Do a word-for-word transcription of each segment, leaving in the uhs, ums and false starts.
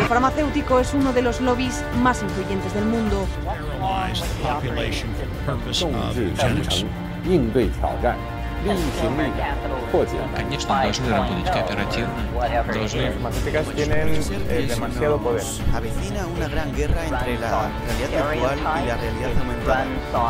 farmacéutico es uno de los lobbies más influyentes del mundo. 应对挑战，利益行力破解。 Конечно, должны работать кооперативно, должны... tienen eh, demasiado poder. Avecina una gran guerra entre la realidad virtual y la realidad aumentada.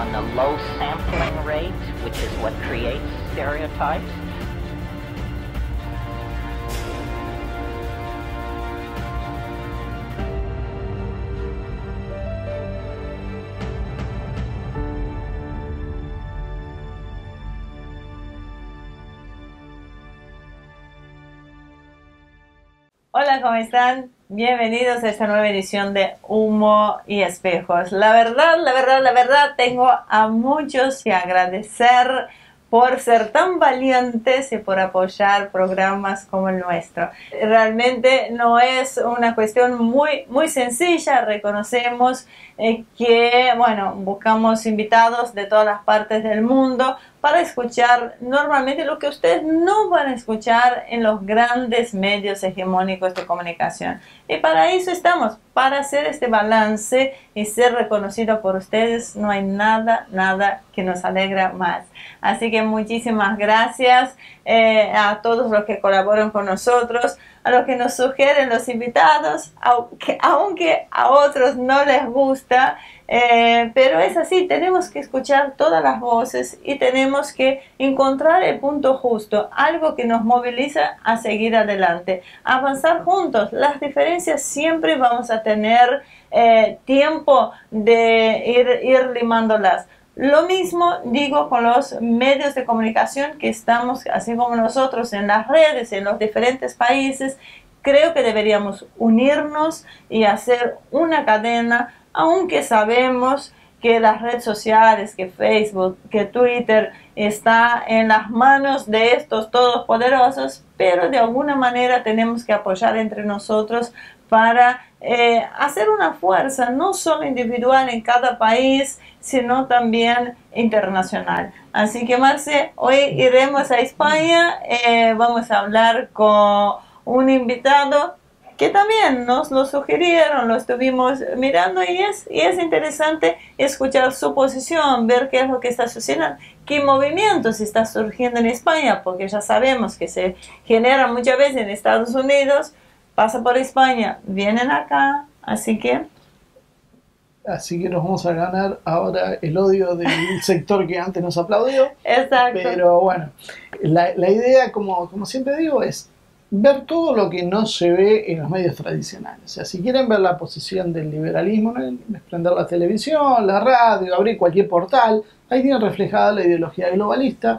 Hola, ¿cómo están? Bienvenidos a esta nueva edición de Humo y Espejos. La verdad, la verdad, la verdad, tengo a muchos que agradecer por ser tan valientes y por apoyar programas como el nuestro. Realmente no es una cuestión muy, muy sencilla. Reconocemos eh, que, bueno, buscamos invitados de todas las partes del mundo para escuchar normalmente lo que ustedes no van a escuchar en los grandes medios hegemónicos de comunicación. Y para eso estamos, para hacer este balance y ser reconocido por ustedes. No hay nada, nada que nos alegra más. Así que muchísimas gracias eh, a todos los que colaboran con nosotros, a los que nos sugieren los invitados, aunque, aunque a otros no les gusta. Eh, pero es así, tenemos que escuchar todas las voces y tenemos que encontrar el punto justo, algo que nos moviliza a seguir adelante, avanzar juntos. Las diferencias siempre vamos a tener eh, tiempo de ir, ir limándolas. Lo mismo digo con los medios de comunicación que estamos, así como nosotros, en las redes, en los diferentes países. Creo que deberíamos unirnos y hacer una cadena, aunque sabemos que las redes sociales, que Facebook, que Twitter está en las manos de estos todopoderosos, pero de alguna manera tenemos que apoyar entre nosotros para eh, hacer una fuerza, no solo individual en cada país, sino también internacional. Así que, Marce, hoy iremos a España, eh, vamos a hablar con un invitado que también nos lo sugirieron, lo estuvimos mirando y es, y es interesante escuchar su posición, ver qué es lo que está sucediendo, qué movimientos está surgiendo en España, porque ya sabemos que se generan muchas veces en Estados Unidos, pasa por España, vienen acá, así que... Así que nos vamos a ganar ahora el odio del sector que antes nos aplaudió. Exacto. Pero bueno, la, la idea, como, como siempre digo, es ver todo lo que no se ve en los medios tradicionales. O sea, si quieren ver la posición del liberalismo, ¿no? Es prender la televisión, la radio, abrir cualquier portal, ahí tienen reflejada la ideología globalista,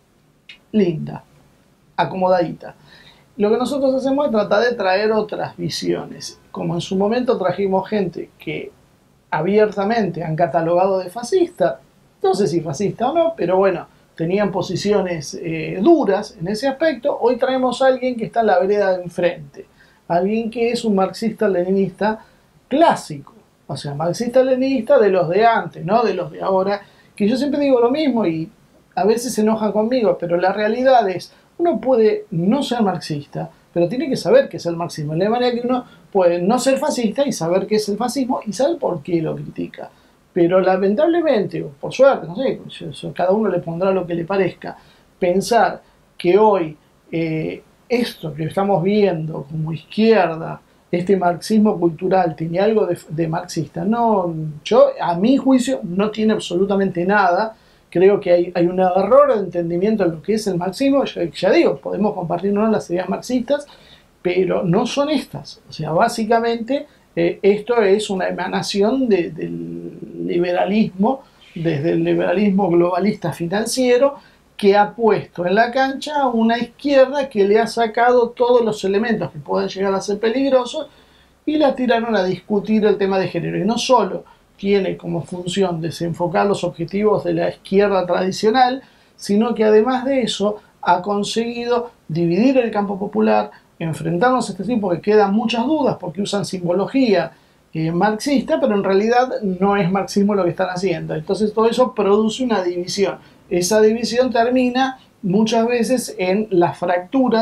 linda, acomodadita. Lo que nosotros hacemos es tratar de traer otras visiones. Como en su momento trajimos gente que abiertamente han catalogado de fascista, no sé si fascista o no, pero bueno, tenían posiciones eh, duras en ese aspecto. Hoy traemos a alguien que está en la vereda de enfrente, alguien que es un marxista-leninista clásico, o sea, marxista-leninista de los de antes, no de los de ahora, que yo siempre digo lo mismo y a veces se enojan conmigo, pero la realidad es, uno puede no ser marxista, pero tiene que saber qué es el marxismo, de manera que uno puede no ser fascista y saber qué es el fascismo y saber por qué lo critica. Pero lamentablemente, o por suerte, no sé, cada uno le pondrá lo que le parezca, pensar que hoy eh, esto que estamos viendo como izquierda, este marxismo cultural, tiene algo de, de marxista, no, yo, a mi juicio, no tiene absolutamente nada. Creo que hay, hay un error de entendimiento de lo que es el marxismo. Ya, ya digo, podemos compartirnos las ideas marxistas, pero no son estas. O sea, básicamente eh, esto es una emanación de, del liberalismo, desde el liberalismo globalista financiero, que ha puesto en la cancha a una izquierda que le ha sacado todos los elementos que pueden llegar a ser peligrosos y la tiraron a discutir el tema de género. Y no solo tiene como función desenfocar los objetivos de la izquierda tradicional, sino que además de eso ha conseguido dividir el campo popular, enfrentarnos a este tipo que quedan muchas dudas porque usan simbología eh, marxista, pero en realidad no es marxismo lo que están haciendo. Entonces todo eso produce una división. Esa división termina muchas veces en las fracturas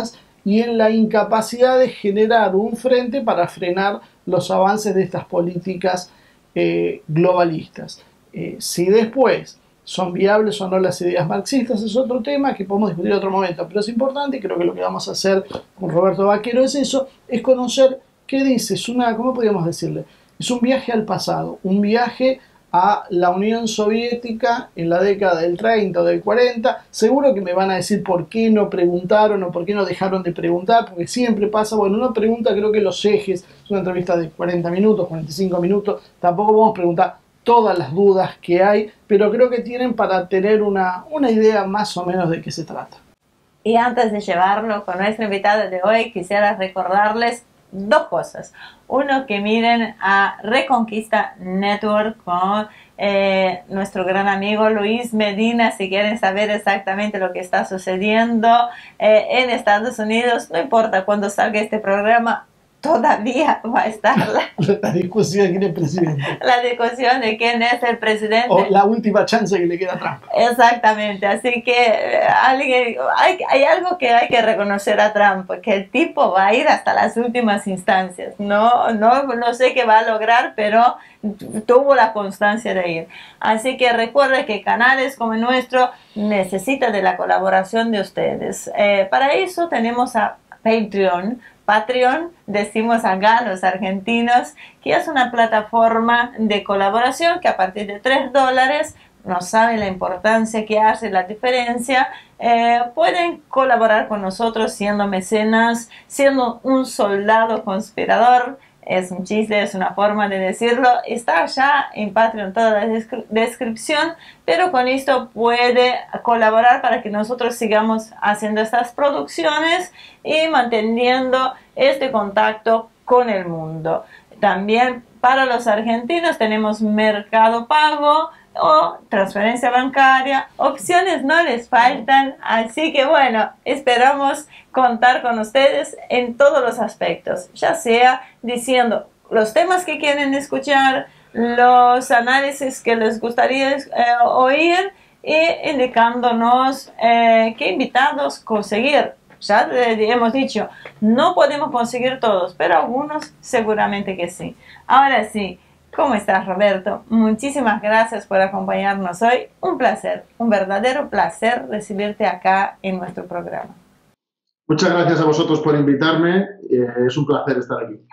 y en la incapacidad de generar un frente para frenar los avances de estas políticas eh, globalistas. Eh, si después son viables o no las ideas marxistas es otro tema que podemos discutir en otro momento, pero es importante y creo que lo que vamos a hacer con Roberto Vaquero es eso, es conocer qué dice, es una, ¿cómo podríamos decirle? Es un viaje al pasado, un viaje a la Unión Soviética en la década del treinta o del cuarenta. Seguro que me van a decir por qué no preguntaron o por qué no dejaron de preguntar, porque siempre pasa, bueno, uno pregunta, creo que los ejes, es una entrevista de cuarenta minutos, cuarenta y cinco minutos, tampoco podemos preguntar todas las dudas que hay, pero creo que tienen para tener una, una idea más o menos de qué se trata. Y antes de llevarlo con nuestra invitada de hoy, quisiera recordarles dos cosas. Uno, que miren a Reconquista Network con eh, nuestro gran amigo Luis Medina si quieren saber exactamente lo que está sucediendo eh, en Estados Unidos. No importa cuándo salga este programa, todavía va a estar la, la discusión de quién es el presidente. La discusión de quién es el presidente. O la última chance que le queda a Trump. Exactamente, así que eh, alguien, hay, hay algo que hay que reconocer a Trump, que el tipo va a ir hasta las últimas instancias. No, no, no sé qué va a lograr, pero tuvo la constancia de ir. Así que recuerde que canales como el nuestro necesitan de la colaboración de ustedes. Eh, para eso tenemos a Patreon. Patreon, decimos acá los argentinos, que es una plataforma de colaboración que a partir de tres dólares, no saben la importancia que hace, la diferencia, eh, pueden colaborar con nosotros siendo mecenas, siendo un soldado conspirador. Es un chiste, es una forma de decirlo. Está allá en Patreon toda la descri- descripción, pero con esto puede colaborar para que nosotros sigamos haciendo estas producciones y manteniendo este contacto con el mundo. También para los argentinos tenemos Mercado Pago o transferencia bancaria. Opciones no les faltan, así que bueno, esperamos contar con ustedes en todos los aspectos, ya sea diciendo los temas que quieren escuchar, los análisis que les gustaría eh, oír y indicándonos eh, qué invitados conseguir. Ya hemos dicho, no podemos conseguir todos, pero algunos seguramente que sí. Ahora sí, ¿cómo estás, Roberto? Muchísimas gracias por acompañarnos hoy. Un placer, un verdadero placer recibirte acá en nuestro programa. Muchas gracias a vosotros por invitarme. Eh, es un placer estar aquí.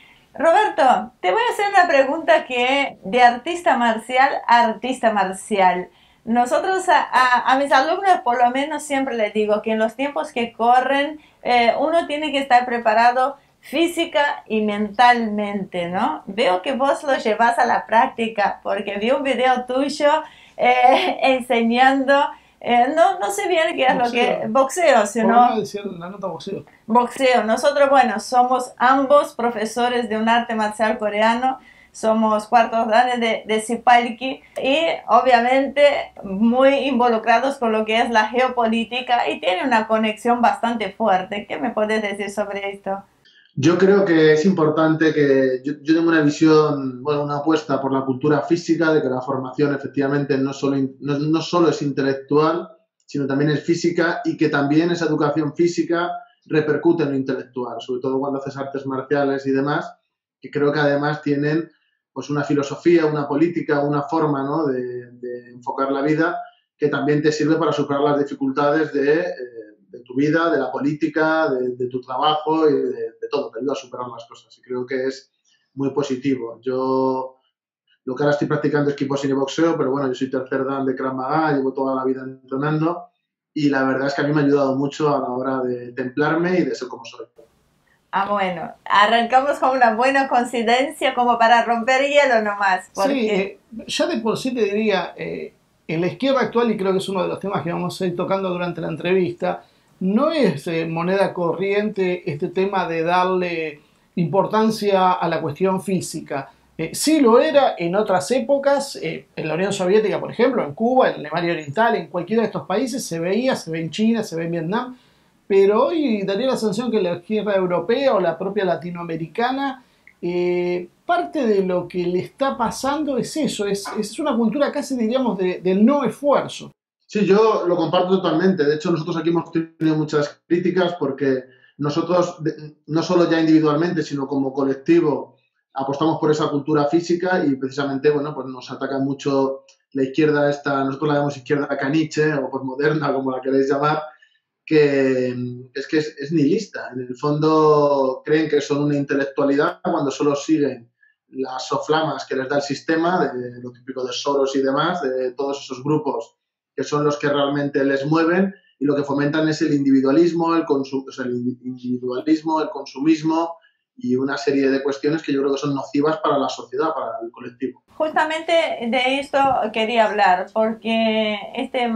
Roberto, te voy a hacer una pregunta que de artista marcial a artista marcial. Nosotros a, a, a mis alumnos por lo menos siempre les digo que en los tiempos que corren eh, uno tiene que estar preparado física y mentalmente, ¿no? Veo que vos lo llevas a la práctica porque vi un video tuyo eh, enseñando, eh, no, no sé bien qué es boxeo. Lo que boxeo, sino no decir la nota boxeo. Boxeo. Nosotros, bueno, somos ambos profesores de un arte marcial coreano. Somos cuartos danes de, de Sipalki y obviamente muy involucrados con lo que es la geopolítica y tiene una conexión bastante fuerte. ¿Qué me puedes decir sobre esto? Yo creo que es importante que yo, yo tengo una visión, bueno, una apuesta por la cultura física, de que la formación efectivamente no solo, no, no solo es intelectual, sino también es física y que también esa educación física repercute en lo intelectual, sobre todo cuando haces artes marciales y demás, que creo que además tienen pues una filosofía, una política, una forma, ¿no?, de, de enfocar la vida que también te sirve para superar las dificultades de, eh, de tu vida, de la política, de, de tu trabajo y de, de todo. Te ayuda a superar las cosas y creo que es muy positivo. Yo lo que ahora estoy practicando es kickboxing y boxeo, pero bueno, yo soy tercer dan de Krav Maga, llevo toda la vida entrenando y la verdad es que a mí me ha ayudado mucho a la hora de templarme y de ser como soy. Ah, bueno, arrancamos con una buena coincidencia como para romper hielo nomás. Porque... Sí, eh, ya de por sí te diría, eh, en la izquierda actual, y creo que es uno de los temas que vamos a ir tocando durante la entrevista, no es eh, moneda corriente este tema de darle importancia a la cuestión física. Eh, sí lo era en otras épocas, eh, en la Unión Soviética, por ejemplo, en Cuba, en Alemania Oriental, en cualquiera de estos países se veía, se ve en China, se ve en Vietnam, pero hoy daría la sensación que la izquierda europea o la propia latinoamericana, eh, parte de lo que le está pasando es eso, es, es una cultura casi diríamos de, del no esfuerzo. Sí, yo lo comparto totalmente. De hecho, nosotros aquí hemos tenido muchas críticas porque nosotros, no solo ya individualmente, sino como colectivo, apostamos por esa cultura física y precisamente, bueno, pues nos ataca mucho la izquierda esta, nosotros la llamamos izquierda caniche o posmoderna, como la queréis llamar, que es que es, es nihilista. En el fondo creen que son una intelectualidad cuando solo siguen las soflamas que les da el sistema, de lo típico de Soros y demás, de todos esos grupos que son los que realmente les mueven, y lo que fomentan es el individualismo, el, consum o sea, el individualismo, el consumismo y una serie de cuestiones que yo creo que son nocivas para la sociedad, para el colectivo. Justamente de esto quería hablar, porque este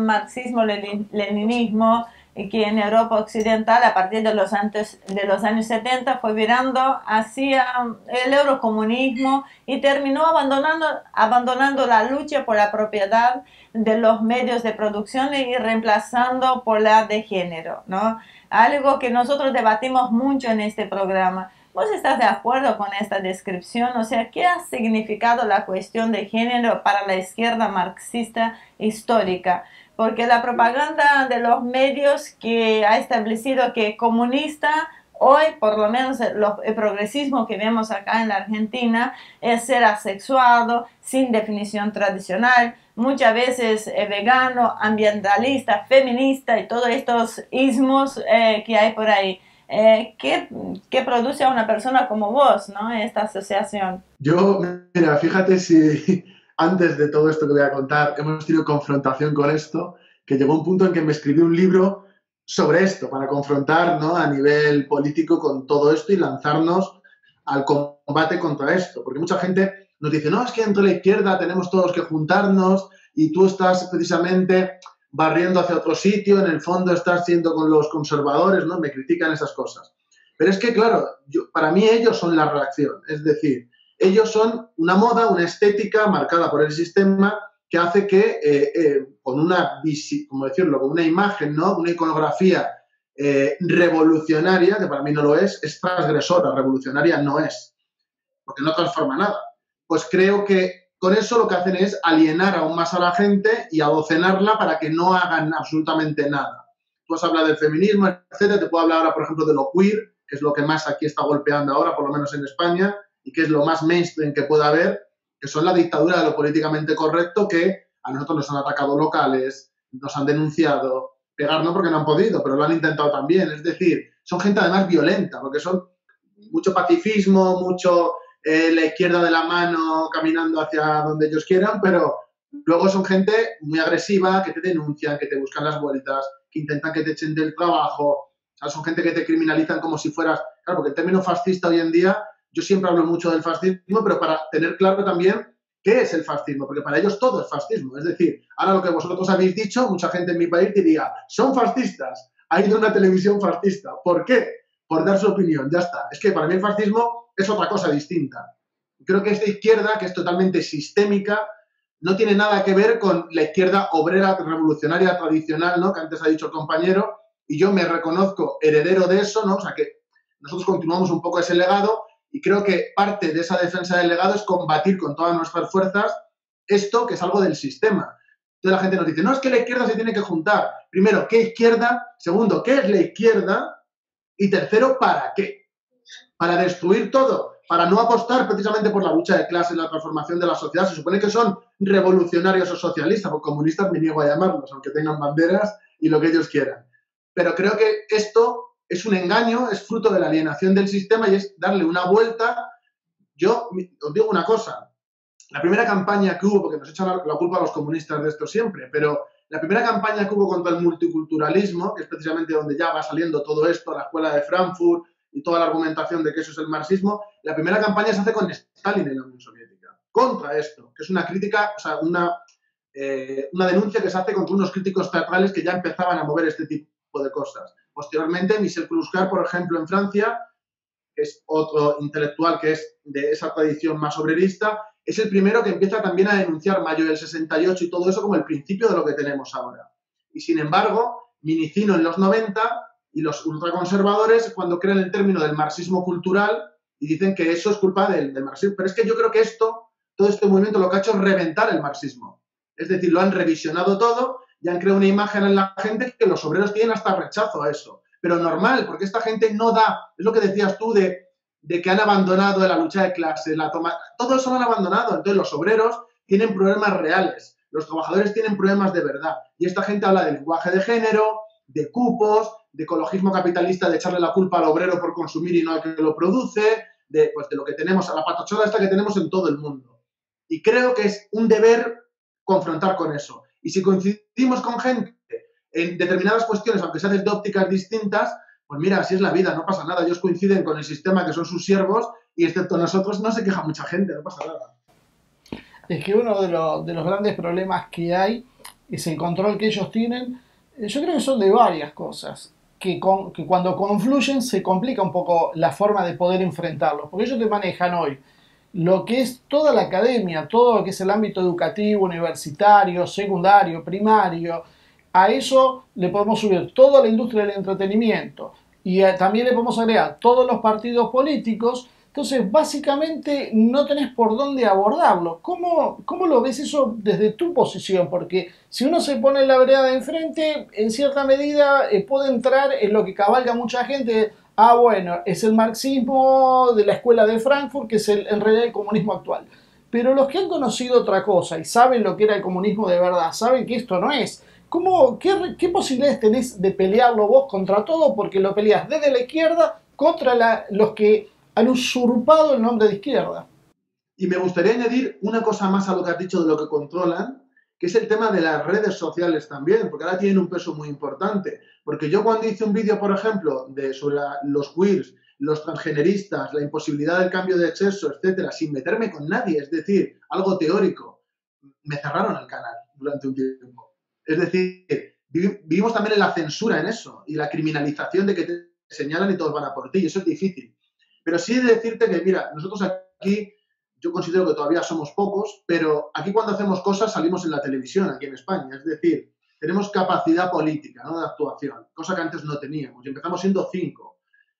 marxismo-leninismo que en Europa Occidental a partir de los, antes, de los años setenta fue virando hacia el eurocomunismo y terminó abandonando, abandonando la lucha por la propiedad de los medios de producción y reemplazando por la de género, ¿no? Algo que nosotros debatimos mucho en este programa. ¿Vos estás de acuerdo con esta descripción? O sea, ¿qué ha significado la cuestión de género para la izquierda marxista histórica? Porque la propaganda de los medios que ha establecido que comunista, hoy por lo menos el, el progresismo que vemos acá en la Argentina, es ser asexuado, sin definición tradicional, muchas veces eh, vegano, ambientalista, feminista y todos estos ismos eh, que hay por ahí. Eh, ¿qué, ¿Qué produce a una persona como vos, ¿no? Esta asociación? Yo, mira, fíjate si antes de todo esto que voy a contar hemos tenido confrontación con esto, que llegó un punto en que me escribí un libro sobre esto, para confrontar, ¿no?, a nivel político con todo esto y lanzarnos al combate contra esto. Porque mucha gente nos dice, no, es que dentro de la izquierda tenemos todos que juntarnos y tú estás precisamente barriendo hacia otro sitio, en el fondo estás siendo con los conservadores, ¿no? Me critican esas cosas. Pero es que, claro, yo, para mí ellos son la reacción. Es decir, ellos son una moda, una estética marcada por el sistema que hace que eh, eh, con una, como decirlo, con una imagen, ¿no?, una iconografía eh, revolucionaria, que para mí no lo es, es transgresora, revolucionaria no es, porque no transforma nada. Pues creo que con eso lo que hacen es alienar aún más a la gente y adocenarla para que no hagan absolutamente nada. Tú has hablado del feminismo, etcétera. Te puedo hablar ahora, por ejemplo, de lo queer, que es lo que más aquí está golpeando ahora, por lo menos en España, y que es lo más mainstream que pueda haber, que son la dictadura de lo políticamente correcto, que a nosotros nos han atacado locales, nos han denunciado, pegar no porque no han podido, pero lo han intentado también. Es decir, son gente además violenta, porque son mucho pacifismo, mucho eh, la izquierda de la mano caminando hacia donde ellos quieran, pero luego son gente muy agresiva, que te denuncian, que te buscan las vueltas, que intentan que te echen del trabajo. O sea, son gente que te criminalizan como si fueras... Claro, porque el término fascista hoy en día, yo siempre hablo mucho del fascismo, pero para tener claro también qué es el fascismo, porque para ellos todo es fascismo. Es decir, ahora lo que vosotros habéis dicho, mucha gente en mi país diría, son fascistas, ha ido a una televisión fascista. ¿Por qué? Por dar su opinión, ya está. Es que para mí el fascismo es otra cosa distinta. Creo que esta izquierda, que es totalmente sistémica, no tiene nada que ver con la izquierda obrera revolucionaria tradicional, ¿no?, que antes ha dicho el compañero, y yo me reconozco heredero de eso, ¿no? O sea, que nosotros continuamos un poco ese legado, y creo que parte de esa defensa del legado es combatir con todas nuestras fuerzas esto, que es algo del sistema. Entonces la gente nos dice, no, es que la izquierda se tiene que juntar. Primero, ¿qué izquierda? Segundo, ¿qué es la izquierda? Y tercero, ¿para qué? Para destruir todo, para no apostar precisamente por la lucha de clases, la transformación de la sociedad. Se supone que son revolucionarios o socialistas, o comunistas me niego a llamarlos, aunque tengan banderas y lo que ellos quieran. Pero creo que esto es un engaño, es fruto de la alienación del sistema y es darle una vuelta. Yo os digo una cosa, la primera campaña que hubo, porque nos echan la culpa a los comunistas de esto siempre, pero la primera campaña que hubo contra el multiculturalismo, que es precisamente donde ya va saliendo todo esto, la escuela de Frankfurt y toda la argumentación de que eso es el marxismo, la primera campaña se hace con Stalin en la Unión Soviética, contra esto, que es una crítica, o sea, una, eh, una denuncia que se hace contra unos críticos teatrales que ya empezaban a mover este tipo de cosas. Posteriormente, Michel Clouscar, por ejemplo, en Francia, que es otro intelectual que es de esa tradición más obrerista, es el primero que empieza también a denunciar Mayo del sesenta y ocho y todo eso como el principio de lo que tenemos ahora. Y sin embargo, Minicino en los noventa y los ultraconservadores cuando crean el término del marxismo cultural y dicen que eso es culpa del, del marxismo. Pero es que yo creo que esto, todo este movimiento lo que ha hecho es reventar el marxismo. Es decir, lo han revisionado todo y han creado una imagen en la gente que los obreros tienen hasta rechazo a eso. pero normal, porque esta gente no da, es lo que decías tú de, de que han abandonado la lucha de clases, la toma, todo eso lo han abandonado. Entonces los obreros tienen problemas reales, los trabajadores tienen problemas de verdad, y esta gente habla de lenguaje de género, de cupos, de ecologismo capitalista, de echarle la culpa al obrero por consumir y no al que lo produce, de, pues, de lo que tenemos, a la patochada esta que tenemos en todo el mundo. Y creo que es un deber confrontar con eso. Y si coincidimos con gente en determinadas cuestiones, aunque sean desde ópticas distintas, pues mira, así es la vida, no pasa nada. Ellos coinciden con el sistema, que son sus siervos, y excepto nosotros no se queja mucha gente, no pasa nada. Es que uno de, lo, de los grandes problemas que hay es el control que ellos tienen. Yo creo que son de varias cosas, que, con, que cuando confluyen se complica un poco la forma de poder enfrentarlos, porque ellos te manejan hoy lo que es toda la academia, todo lo que es el ámbito educativo, universitario, secundario, primario. A eso le podemos subir toda la industria del entretenimiento y eh, también le podemos agregar todos los partidos políticos. Entonces, básicamente, no tenés por dónde abordarlo. ¿Cómo, cómo lo ves eso desde tu posición? Porque si uno se pone en la vereda de enfrente, en cierta medida eh, puede entrar en lo que cabalga mucha gente. Ah, bueno, es el marxismo de la escuela de Frankfurt, que es el, en realidad el comunismo actual. Pero los que han conocido otra cosa y saben lo que era el comunismo de verdad, saben que esto no es. ¿Cómo, qué, qué posibilidades tenés de pelearlo vos contra todo? Porque lo peleás desde la izquierda contra la, los que han usurpado el nombre de izquierda. Y me gustaría añadir una cosa más a lo que has dicho de lo que controlan, que es el tema de las redes sociales también, porque ahora tienen un peso muy importante. Porque yo cuando hice un vídeo, por ejemplo, de, sobre la, los queers, los transgeneristas, la imposibilidad del cambio de sexo, etcétera, sin meterme con nadie, es decir, algo teórico, me cerraron el canal durante un tiempo. Es decir, vivimos también en la censura en eso y la criminalización de que te señalan y todos van a por ti, y eso es difícil. Pero sí he de decirte que, mira, nosotros aquí, yo considero que todavía somos pocos, pero aquí cuando hacemos cosas salimos en la televisión, aquí en España. Es decir, tenemos capacidad política, ¿no?, de actuación, cosa que antes no teníamos, y empezamos siendo cinco.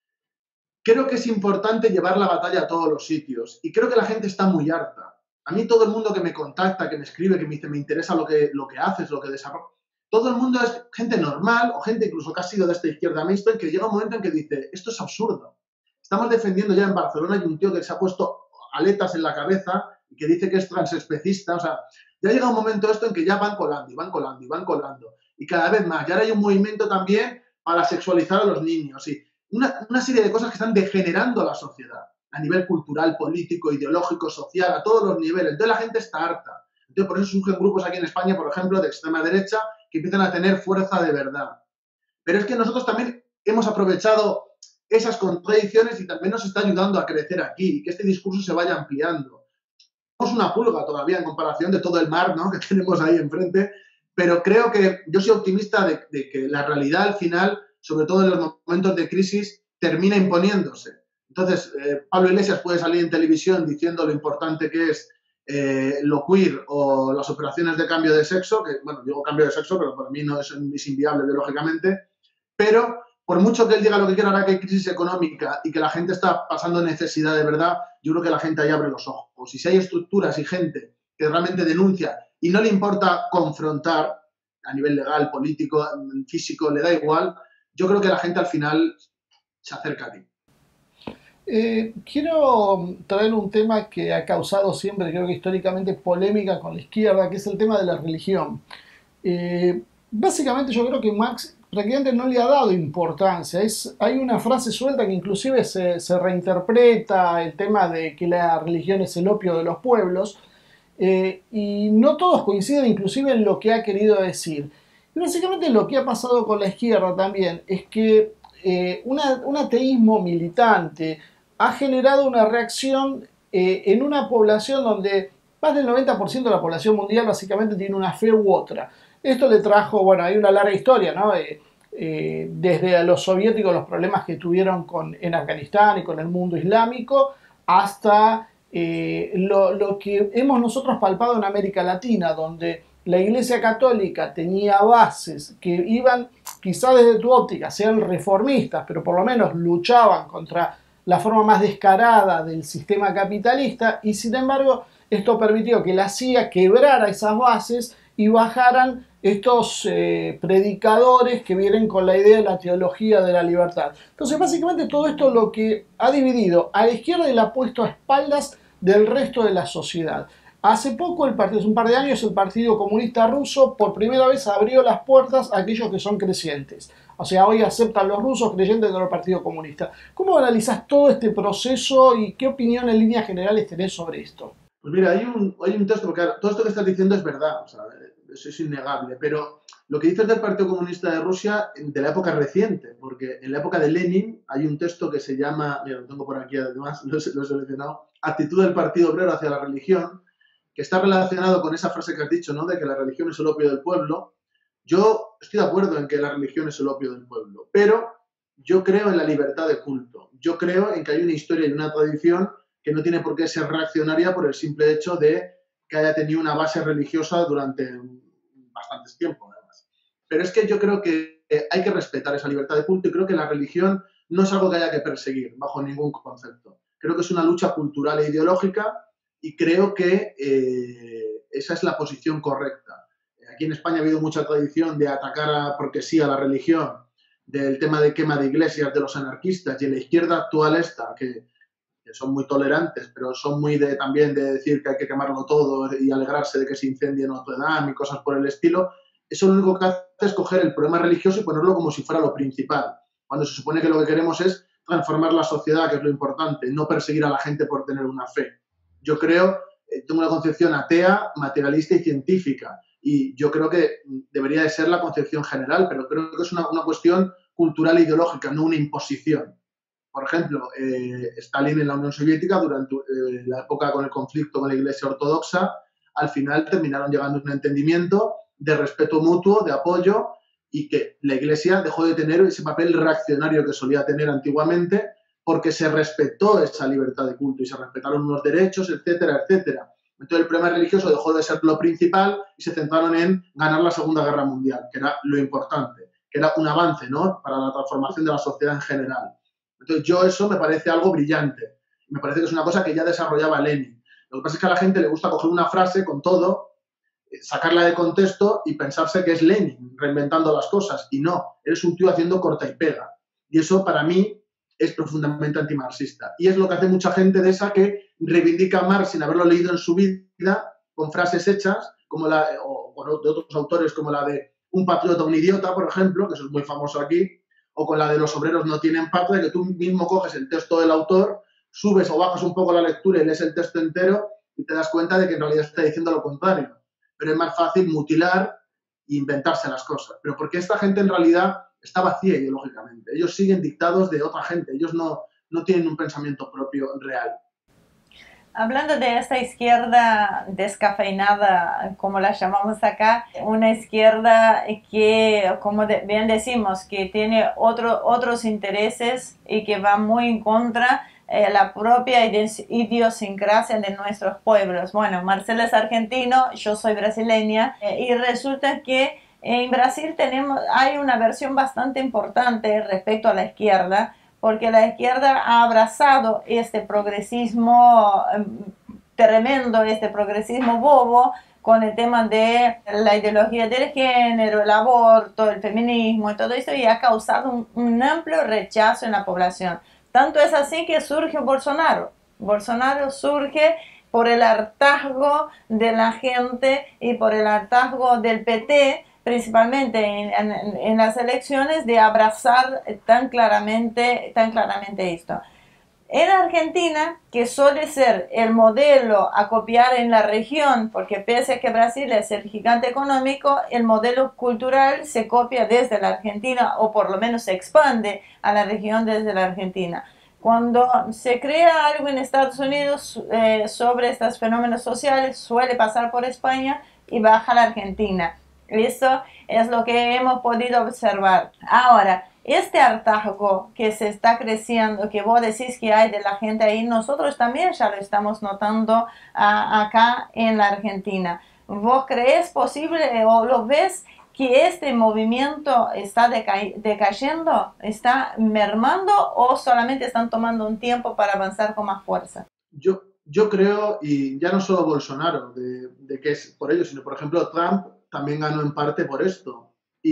Creo que es importante llevar la batalla a todos los sitios, y creo que la gente está muy harta. A mí todo el mundo que me contacta, que me escribe, que me dice, me interesa lo que, lo que haces, lo que desarrollas, todo el mundo es gente normal, o gente incluso que ha sido de esta izquierda mainstream, que llega un momento en que dice, esto es absurdo. Estamos defendiendo ya en Barcelona, hay un tío que se ha puesto aletas en la cabeza y que dice que es transespecista. O sea, ya llega un momento esto en que ya van colando y van colando y van colando. Y cada vez más. Y ahora hay un movimiento también para sexualizar a los niños. Y una, una serie de cosas que están degenerando la sociedad a nivel cultural, político, ideológico, social, a todos los niveles. Entonces la gente está harta. Entonces por eso surgen grupos aquí en España, por ejemplo, de extrema derecha, que empiezan a tener fuerza de verdad. Pero es que nosotros también hemos aprovechado esas contradicciones y también nos está ayudando a crecer aquí y que este discurso se vaya ampliando. Tenemos una pulga todavía en comparación de todo el mar, ¿no?, que tenemos ahí enfrente, pero creo que yo soy optimista de, de que la realidad al final, sobre todo en los momentos de crisis, termina imponiéndose. Entonces, eh, Pablo Iglesias puede salir en televisión diciendo lo importante que es eh, lo queer o las operaciones de cambio de sexo, que, bueno, digo cambio de sexo, pero para mí no es, es inviable biológicamente, pero por mucho que él diga lo que quiera, ahora que hay crisis económica y que la gente está pasando necesidad de verdad, yo creo que la gente ahí abre los ojos. Y si hay estructuras y gente que realmente denuncia y no le importa confrontar a nivel legal, político, físico, le da igual, yo creo que la gente al final se acerca a ti. Eh, quiero traer un tema que ha causado siempre, creo que históricamente, polémica con la izquierda, que es el tema de la religión. Eh, básicamente yo creo que Marx prácticamente no le ha dado importancia. Es, hay una frase suelta que inclusive se, se reinterpreta, el tema de que la religión es el opio de los pueblos, eh, y no todos coinciden inclusive en lo que ha querido decir. Y básicamente lo que ha pasado con la izquierda también es que eh, una, un ateísmo militante ha generado una reacción eh, en una población donde más del noventa por ciento de la población mundial básicamente tiene una fe u otra. Esto le trajo, bueno, hay una larga historia, ¿no? Eh, eh, desde los soviéticos, los problemas que tuvieron con, en Afganistán y con el mundo islámico, hasta eh, lo, lo que hemos nosotros palpado en América Latina, donde la Iglesia Católica tenía bases que iban, quizás desde tu óptica, sean reformistas, pero por lo menos luchaban contra la forma más descarada del sistema capitalista, y sin embargo esto permitió que la C I A quebrara esas bases y bajaran estos eh, predicadores que vienen con la idea de la teología de la libertad. Entonces, básicamente todo esto lo que ha dividido a la izquierda y la ha puesto a espaldas del resto de la sociedad. Hace poco, el partido, hace un par de años, el Partido Comunista Ruso por primera vez abrió las puertas a aquellos que son creyentes. O sea, hoy aceptan los rusos creyentes del Partido Comunista. ¿Cómo analizas todo este proceso y qué opinión en líneas generales tenés sobre esto? Pues mira, hay un, hay un texto, porque claro, todo esto que estás diciendo es verdad, o sea, eso es innegable, pero lo que dices del Partido Comunista de Rusia de la época reciente, porque en la época de Lenin hay un texto que se llama, mira, lo tengo por aquí además, lo, lo he seleccionado, Actitud del Partido Obrero hacia la religión, que está relacionado con esa frase que has dicho, ¿no?, de que la religión es el opio del pueblo. Yo estoy de acuerdo en que la religión es el opio del pueblo, pero yo creo en la libertad de culto. Yo creo en que hay una historia y una tradición que no tiene por qué ser reaccionaria por el simple hecho de que haya tenido una base religiosa durante bastantes tiempo, además. Pero es que yo creo que hay que respetar esa libertad de culto y creo que la religión no es algo que haya que perseguir bajo ningún concepto. Creo que es una lucha cultural e ideológica y creo que eh, esa es la posición correcta. Aquí en España ha habido mucha tradición de atacar a, porque sí a la religión, del tema de quema de iglesias de los anarquistas, y en la izquierda actual esta, que, que son muy tolerantes, pero son muy de también de decir que hay que quemarlo todo y alegrarse de que se incendie Notre Dame y cosas por el estilo. Eso lo único que hace es coger el problema religioso y ponerlo como si fuera lo principal, cuando se supone que lo que queremos es transformar la sociedad, que es lo importante, no perseguir a la gente por tener una fe. Yo creo, eh, tengo una concepción atea, materialista y científica, y yo creo que debería de ser la concepción general, pero creo que es una, una cuestión cultural e ideológica, no una imposición. Por ejemplo, eh, Stalin en la Unión Soviética, durante eh, la época con el conflicto con la Iglesia Ortodoxa, al final terminaron llegando a un entendimiento de respeto mutuo, de apoyo, y que la Iglesia dejó de tener ese papel reaccionario que solía tener antiguamente, porque se respetó esa libertad de culto y se respetaron unos derechos, etcétera, etcétera. Entonces el problema religioso dejó de ser lo principal y se centraron en ganar la Segunda Guerra Mundial, que era lo importante, que era un avance, ¿no?, para la transformación de la sociedad en general. Entonces yo eso me parece algo brillante. Me parece que es una cosa que ya desarrollaba Lenin. Lo que pasa es que a la gente le gusta coger una frase con todo, sacarla de contexto y pensarse que es Lenin reinventando las cosas. Y no, eres un tío haciendo corta y pega. Y eso para mí es profundamente antimarxista. Y es lo que hace mucha gente de esa que reivindica a Marx sin haberlo leído en su vida, con frases hechas, como la, o bueno, de otros autores, como la de un patriota, un idiota, por ejemplo, que eso es muy famoso aquí, o con la de los obreros no tienen patria, que tú mismo coges el texto del autor, subes o bajas un poco la lectura y lees el texto entero y te das cuenta de que en realidad está diciendo lo contrario. Pero es más fácil mutilar e inventarse las cosas. Pero porque esta gente en realidad está vacía ideológicamente. Ellos siguen dictados de otra gente. Ellos no, no tienen un pensamiento propio real. Hablando de esta izquierda descafeinada, como la llamamos acá, una izquierda que, como de, bien decimos, que tiene otro, otros intereses y que va muy en contra de eh, la propia idiosincrasia de nuestros pueblos. Bueno, Marcelo es argentino, yo soy brasileña, eh, y resulta que en Brasil tenemos, hay una versión bastante importante respecto a la izquierda, porque la izquierda ha abrazado este progresismo eh, tremendo, este progresismo bobo, con el tema de la ideología del género, el aborto, el feminismo y todo eso, y ha causado un, un amplio rechazo en la población. Tanto es así que surge Bolsonaro. Bolsonaro surge por el hartazgo de la gente y por el hartazgo del P T, principalmente en, en, en las elecciones, de abrazar tan claramente, tan claramente esto. En Argentina, que suele ser el modelo a copiar en la región, porque pese a que Brasil es el gigante económico, el modelo cultural se copia desde la Argentina, o por lo menos se expande a la región desde la Argentina. Cuando se crea algo en Estados Unidos eh, sobre estos fenómenos sociales, suele pasar por España y baja a la Argentina. Esto es lo que hemos podido observar. Ahora, este hartazgo que se está creciendo, que vos decís que hay de la gente ahí, nosotros también ya lo estamos notando uh, acá en la Argentina. ¿Vos crees posible o lo ves que este movimiento está deca decayendo, está mermando, o solamente están tomando un tiempo para avanzar con más fuerza? Yo, yo creo, y ya no solo Bolsonaro, de, de que es por ello, sino por ejemplo Trump, también ganó en parte por esto.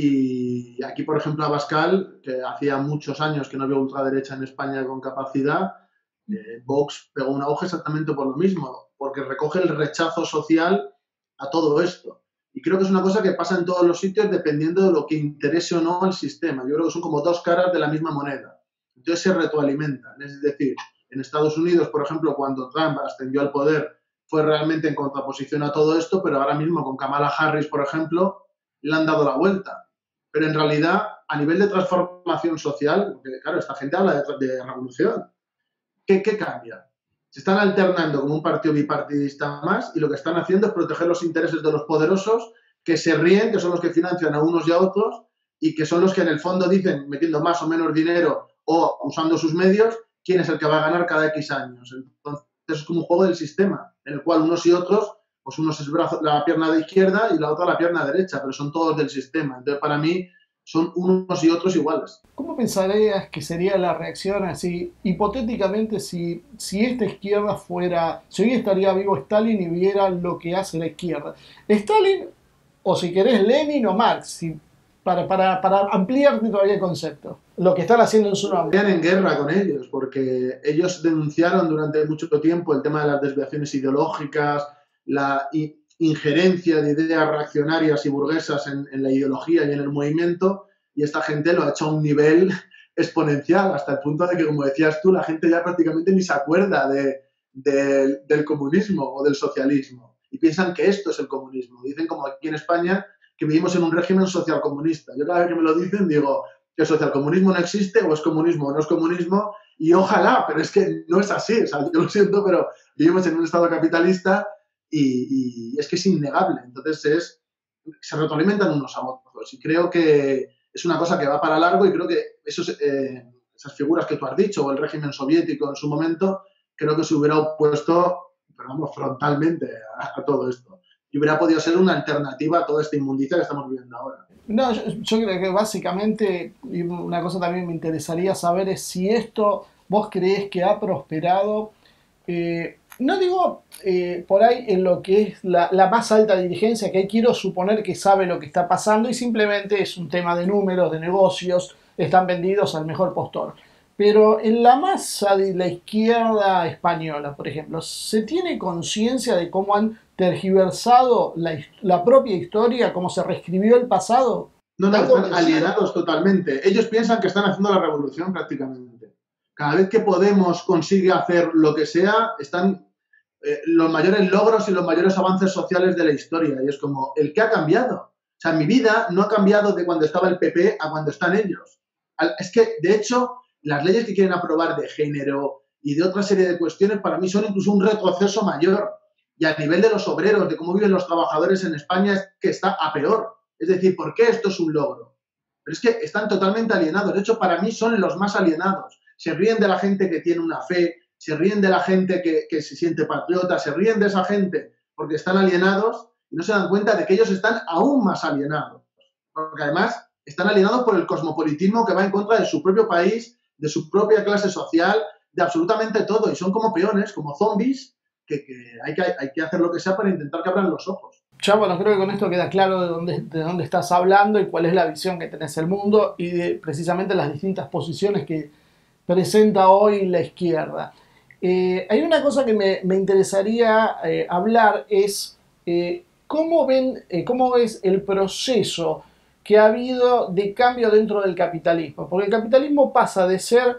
Y aquí, por ejemplo, Abascal, que hacía muchos años que no había ultraderecha en España con capacidad, eh, Vox pegó un auge exactamente por lo mismo, porque recoge el rechazo social a todo esto. Y creo que es una cosa que pasa en todos los sitios dependiendo de lo que interese o no al sistema. Yo creo que son como dos caras de la misma moneda. Entonces se retroalimentan. Es decir, en Estados Unidos, por ejemplo, cuando Trump ascendió al poder, fue realmente en contraposición a todo esto, pero ahora mismo con Kamala Harris, por ejemplo, le han dado la vuelta. Pero en realidad, a nivel de transformación social, porque claro, esta gente habla de, de revolución, ¿qué, ¿qué cambia? Se están alternando como un partido bipartidista más y lo que están haciendo es proteger los intereses de los poderosos que se ríen, que son los que financian a unos y a otros y que son los que en el fondo dicen, metiendo más o menos dinero o usando sus medios, quién es el que va a ganar cada X años. Entonces es como un juego del sistema, en el cual unos y otros, pues uno es el brazo, la pierna de izquierda y la otra la pierna derecha, pero son todos del sistema. Entonces para mí son unos y otros iguales. ¿Cómo pensarías que sería la reacción así, hipotéticamente, si, si esta izquierda fuera, si hoy estaría vivo Stalin y viera lo que hace la izquierda? Stalin, o si querés Lenin o Marx, si, para, para, para ampliarte todavía el concepto, lo que están haciendo en su nombre. Están en guerra con ellos, porque ellos denunciaron durante mucho tiempo el tema de las desviaciones ideológicas, la injerencia de ideas reaccionarias y burguesas en, en la ideología y en el movimiento, y esta gente lo ha hecho a un nivel exponencial, hasta el punto de que, como decías tú, la gente ya prácticamente ni se acuerda de, de, del comunismo o del socialismo, y piensan que esto es el comunismo. Dicen, como aquí en España, que vivimos en un régimen socialcomunista. Yo cada vez que me lo dicen digo que el socialcomunismo no existe, o es comunismo o no es comunismo, y ojalá, pero es que no es así. O sea, yo lo siento, pero vivimos en un estado capitalista y, y es que es innegable. Entonces es, se retroalimentan unos a otros, y creo que es una cosa que va para largo, y creo que esos, eh, esas figuras que tú has dicho, o el régimen soviético en su momento, creo que se hubiera opuesto, pero vamos, frontalmente a, a todo esto. Y hubiera podido ser una alternativa a toda esta inmundicia que estamos viviendo ahora. No, yo, yo creo que básicamente, y una cosa también me interesaría saber es si esto vos creés que ha prosperado, eh, no digo eh, por ahí en lo que es la, la más alta dirigencia, que ahí quiero suponer que sabe lo que está pasando y simplemente es un tema de números, de negocios, están vendidos al mejor postor. Pero en la masa de la izquierda española, por ejemplo, ¿se tiene conciencia de cómo han tergiversado la, la propia historia, cómo se reescribió el pasado? No, no, están alienados totalmente. Ellos piensan que están haciendo la revolución prácticamente. Cada vez que Podemos consigue hacer lo que sea, están eh, los mayores logros y los mayores avances sociales de la historia. Y es como, ¿el qué ha cambiado? O sea, mi vida no ha cambiado de cuando estaba el P P a cuando están ellos. Es que, de hecho, las leyes que quieren aprobar de género y de otra serie de cuestiones para mí son incluso un retroceso mayor. Y a nivel de los obreros, de cómo viven los trabajadores en España, es que está a peor. Es decir, ¿por qué esto es un logro? Pero es que están totalmente alienados. De hecho, para mí son los más alienados. Se ríen de la gente que tiene una fe, se ríen de la gente que, que se siente patriota, se ríen de esa gente porque están alienados y no se dan cuenta de que ellos están aún más alienados. Porque además están alienados por el cosmopolitismo que va en contra de su propio país, de su propia clase social, de absolutamente todo. Y son como peones, como zombies, que, que, hay, que hay que hacer lo que sea para intentar que abran los ojos. Ya, bueno, creo que con esto queda claro de dónde, de dónde estás hablando y cuál es la visión que tenés del mundo y de precisamente las distintas posiciones que presenta hoy la izquierda. Eh, hay una cosa que me, me interesaría eh, hablar, es eh, cómo, ven, eh, cómo ves el proceso que ha habido de cambio dentro del capitalismo. Porque el capitalismo pasa de ser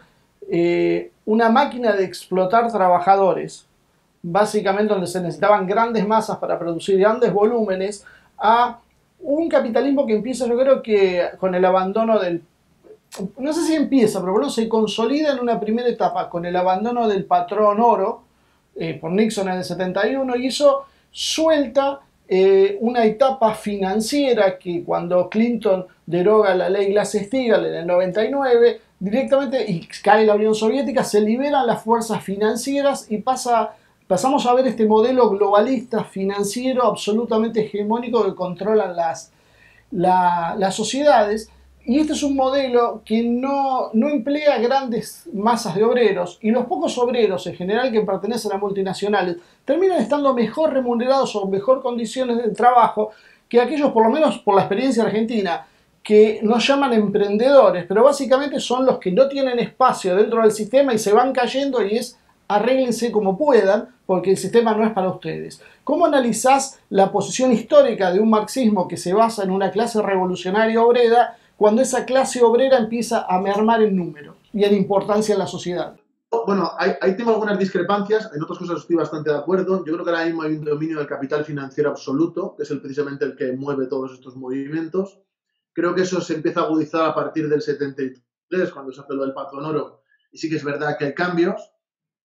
eh, una máquina de explotar trabajadores, básicamente donde se necesitaban grandes masas para producir grandes volúmenes, a un capitalismo que empieza, yo creo que con el abandono del, no sé si empieza, pero bueno, se consolida en una primera etapa con el abandono del patrón oro eh, por Nixon en el setenta y uno, y eso suelta eh, una etapa financiera que cuando Clinton deroga la ley Glass-Steagall en el noventa y nueve, directamente, y cae la Unión Soviética, se liberan las fuerzas financieras y pasa... pasamos a ver este modelo globalista financiero absolutamente hegemónico que controlan las, la, las sociedades. Y este es un modelo que no, no emplea grandes masas de obreros, y los pocos obreros en general que pertenecen a multinacionales terminan estando mejor remunerados o en mejor condiciones de trabajo que aquellos, por lo menos por la experiencia argentina, que nos llaman emprendedores, pero básicamente son los que no tienen espacio dentro del sistema y se van cayendo, y es arréglense como puedan porque el sistema no es para ustedes. ¿Cómo analizás la posición histórica de un marxismo que se basa en una clase revolucionaria obrera cuando esa clase obrera empieza a mermar en número y en importancia en la sociedad? Bueno, ahí, ahí tengo algunas discrepancias, en otras cosas estoy bastante de acuerdo. Yo creo que ahora mismo hay un dominio del capital financiero absoluto, que es el, precisamente el que mueve todos estos movimientos. Creo que eso se empieza a agudizar a partir del setenta y tres, cuando se hace lo del patrón oro, y sí que es verdad que hay cambios,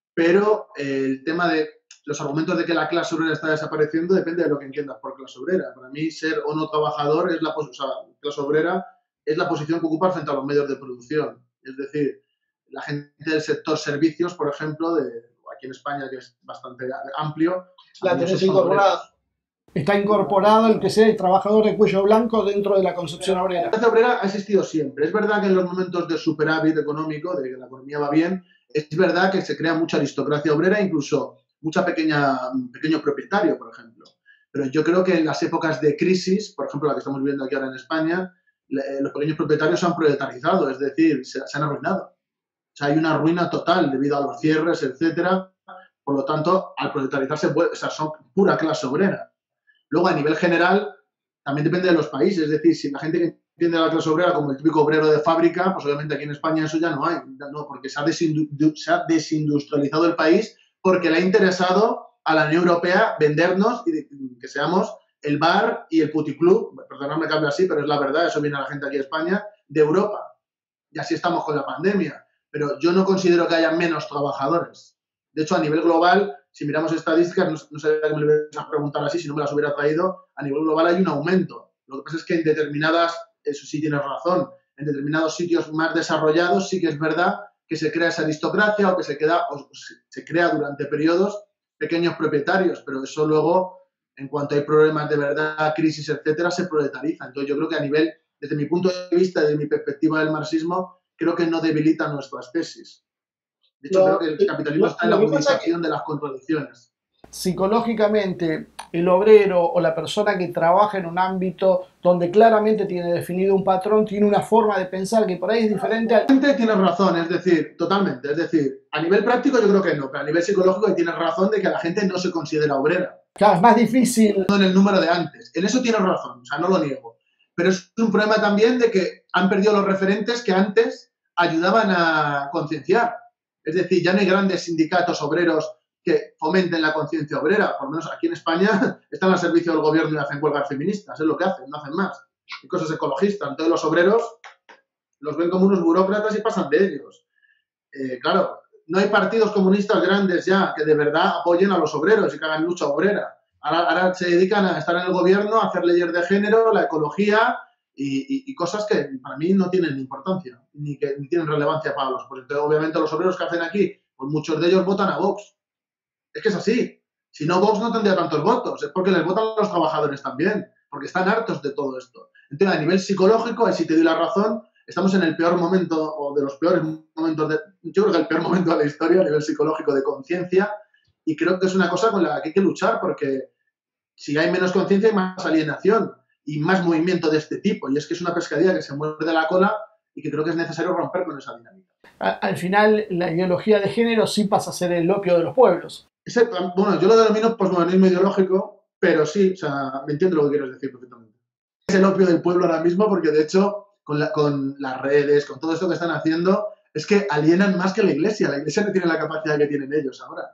pero eh, el tema de los argumentos de que la clase obrera está desapareciendo depende de lo que entiendas por clase obrera. Para mí, ser o no trabajador es la, o sea, clase obrera es la posición que ocupa frente a los medios de producción. Es decir, la gente del sector servicios, por ejemplo, de aquí en España, que es bastante amplio, la tenés incorporada. Está incorporado el que sea el trabajador de cuello blanco dentro de la concepción obrera. La clase obrera ha existido siempre. Es verdad que en los momentos de superávit económico, de que la economía va bien, es verdad que se crea mucha aristocracia obrera, incluso mucha pequeña, pequeño propietario, por ejemplo. Pero yo creo que en las épocas de crisis, por ejemplo, la que estamos viviendo aquí ahora en España, los pequeños propietarios se han proletarizado, es decir, se, se han arruinado. O sea, hay una ruina total debido a los cierres, etcétera. Por lo tanto, al proletarizarse, o sea, son pura clase obrera. Luego, a nivel general, también depende de los países. Es decir, si la gente que entiende la clase obrera como el típico obrero de fábrica, pues obviamente aquí en España eso ya no hay. No, porque se ha, desindu se ha desindustrializado el país porque le ha interesado a la Unión Europea vendernos y que seamos el bar y el puticlub, perdonadme que hable así, pero es la verdad, eso viene a la gente aquí a España, de Europa. Y así estamos con la pandemia. Pero yo no considero que haya menos trabajadores. De hecho, a nivel global, si miramos estadísticas, no, no sé que me lo ibas a preguntar así, si no me las hubiera traído, a nivel global hay un aumento. Lo que pasa es que en determinadas, eso sí tienes razón, en determinados sitios más desarrollados sí que es verdad que se crea esa aristocracia o que se, queda, o se crea durante periodos pequeños propietarios, pero eso luego, en cuanto hay problemas de verdad, crisis, etcétera, se proletariza. Entonces yo creo que a nivel, desde mi punto de vista, desde mi perspectiva del marxismo, creo que no debilita nuestras tesis. De hecho, Lo, creo que el capitalismo lo, está en la lo agudización de las contradicciones. Psicológicamente, el obrero o la persona que trabaja en un ámbito donde claramente tiene definido un patrón, tiene una forma de pensar que por ahí es diferente al... Tienes razón, es decir, totalmente. Es decir, a nivel práctico yo creo que no, pero a nivel psicológico tienes razón de que la gente no se considera obrera. Claro, es más difícil. No en el número de antes. En eso tienes razón, o sea, no lo niego. Pero es un problema también de que han perdido los referentes que antes ayudaban a concienciar. Es decir, ya no hay grandes sindicatos obreros que fomenten la conciencia obrera. Por lo menos aquí en España están al servicio del gobierno y hacen huelgas feministas. Es lo que hacen, no hacen más. Y cosas ecologistas. Entonces los obreros los ven como unos burócratas y pasan de ellos. Eh, claro, no hay partidos comunistas grandes ya que de verdad apoyen a los obreros y que hagan lucha obrera. Ahora, ahora se dedican a estar en el gobierno, a hacer leyes de género, la ecología y, y, y cosas que para mí no tienen importancia ni que ni tienen relevancia para los. Pues entonces, obviamente, los obreros que hacen aquí, pues muchos de ellos votan a Vox. Es que es así. Si no, Vox no tendría tantos votos. Es porque les votan los trabajadores también, porque están hartos de todo esto. Entonces, a nivel psicológico, ahí sí te doy la razón, estamos en el peor momento, o de los peores momentos, de, yo creo que el peor momento de la historia a nivel psicológico de conciencia, y creo que es una cosa con la que hay que luchar, porque si hay menos conciencia hay más alienación y más movimiento de este tipo, y es que es una pescadilla que se muerde la cola y que creo que es necesario romper con esa dinámica. Al final, la ideología de género sí pasa a ser el opio de los pueblos. Exacto. Bueno, yo lo denomino posmodernismo ideológico, pero sí, o sea, me entiendo lo que quieres decir perfectamente. Es el opio del pueblo ahora mismo porque, de hecho, con, la, con las redes, con todo esto que están haciendo, es que alienan más que la Iglesia. La Iglesia no tiene la capacidad que tienen ellos ahora.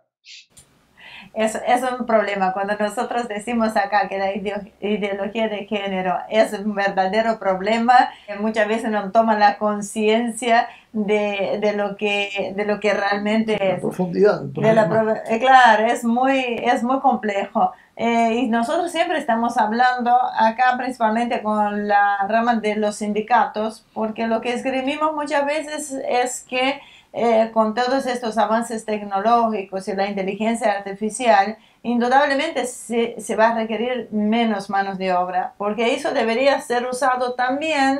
Es, es un problema. Cuando nosotros decimos acá que la ideología de género es un verdadero problema, muchas veces no toman la conciencia de, de, lo que, de lo que realmente la es. Profundidad. De la, claro, es muy, es muy complejo. Eh, y nosotros siempre estamos hablando acá principalmente con la rama de los sindicatos, porque lo que escribimos muchas veces es que Eh, con todos estos avances tecnológicos y la inteligencia artificial, indudablemente se, se va a requerir menos manos de obra, porque eso debería ser usado también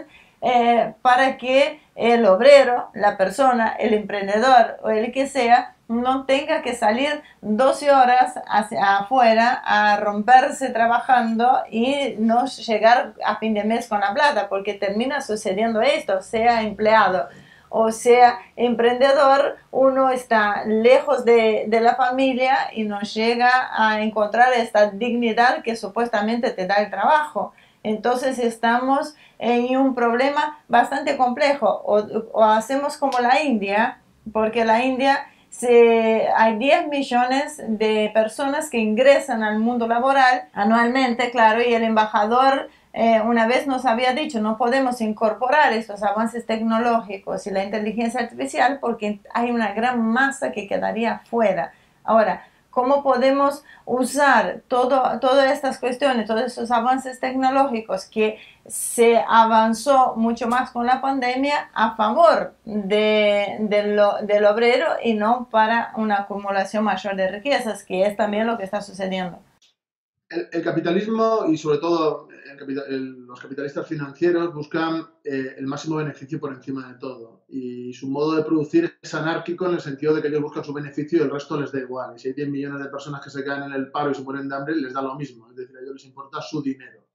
eh, para que el obrero, la persona, el emprendedor o el que sea, no tenga que salir doce horas hacia afuera a romperse trabajando y no llegar a fin de mes con la plata, porque termina sucediendo esto, sea empleado o sea emprendedor, uno está lejos de, de la familia y no llega a encontrar esta dignidad que supuestamente te da el trabajo. Entonces estamos en un problema bastante complejo, o, o hacemos como la India, porque la India se, hay diez millones de personas que ingresan al mundo laboral anualmente, claro, y el embajador eh, una vez nos había dicho, no podemos incorporar estos avances tecnológicos y la inteligencia artificial porque hay una gran masa que quedaría fuera. Ahora, ¿cómo podemos usar todo, todas estas cuestiones, todos estos avances tecnológicos que se avanzó mucho más con la pandemia a favor de, de lo, del obrero y no para una acumulación mayor de riquezas, que es también lo que está sucediendo? El, el capitalismo y sobre todo el capital, el, los capitalistas financieros buscan eh, el máximo beneficio por encima de todo y su modo de producir es anárquico en el sentido de que ellos buscan su beneficio y el resto les da igual. Y si hay diez millones de personas que se quedan en el paro y se mueren de hambre, les da lo mismo. Es decir, a ellos les importa su dinero.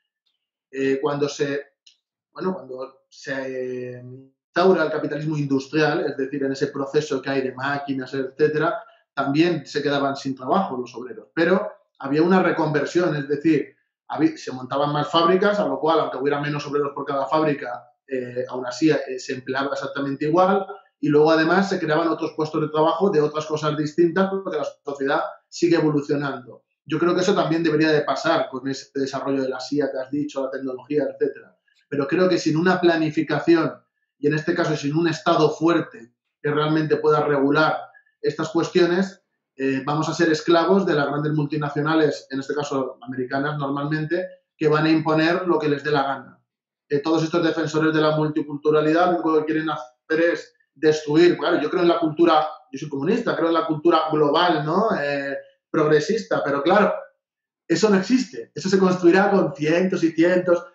Eh, cuando se, bueno, cuando se eh, instaura el capitalismo industrial, es decir, en ese proceso que hay de máquinas, etcétera, también se quedaban sin trabajo los obreros. Pero había una reconversión, es decir, había, se montaban más fábricas, a lo cual, aunque hubiera menos obreros por cada fábrica, eh, aún así eh, se empleaba exactamente igual, y luego además se creaban otros puestos de trabajo de otras cosas distintas porque la sociedad sigue evolucionando. Yo creo que eso también debería de pasar con ese desarrollo de la S I A que has dicho, la tecnología, etcétera. Pero creo que sin una planificación, y en este caso sin un Estado fuerte que realmente pueda regular estas cuestiones, Eh, vamos a ser esclavos de las grandes multinacionales, en este caso americanas normalmente, que van a imponer lo que les dé la gana. Eh, todos estos defensores de la multiculturalidad lo único que quieren hacer es destruir. Claro, yo creo en la cultura, yo soy comunista, creo en la cultura global, ¿no? Eh, progresista, pero claro, eso no existe. Eso se construirá con cientos y cientos,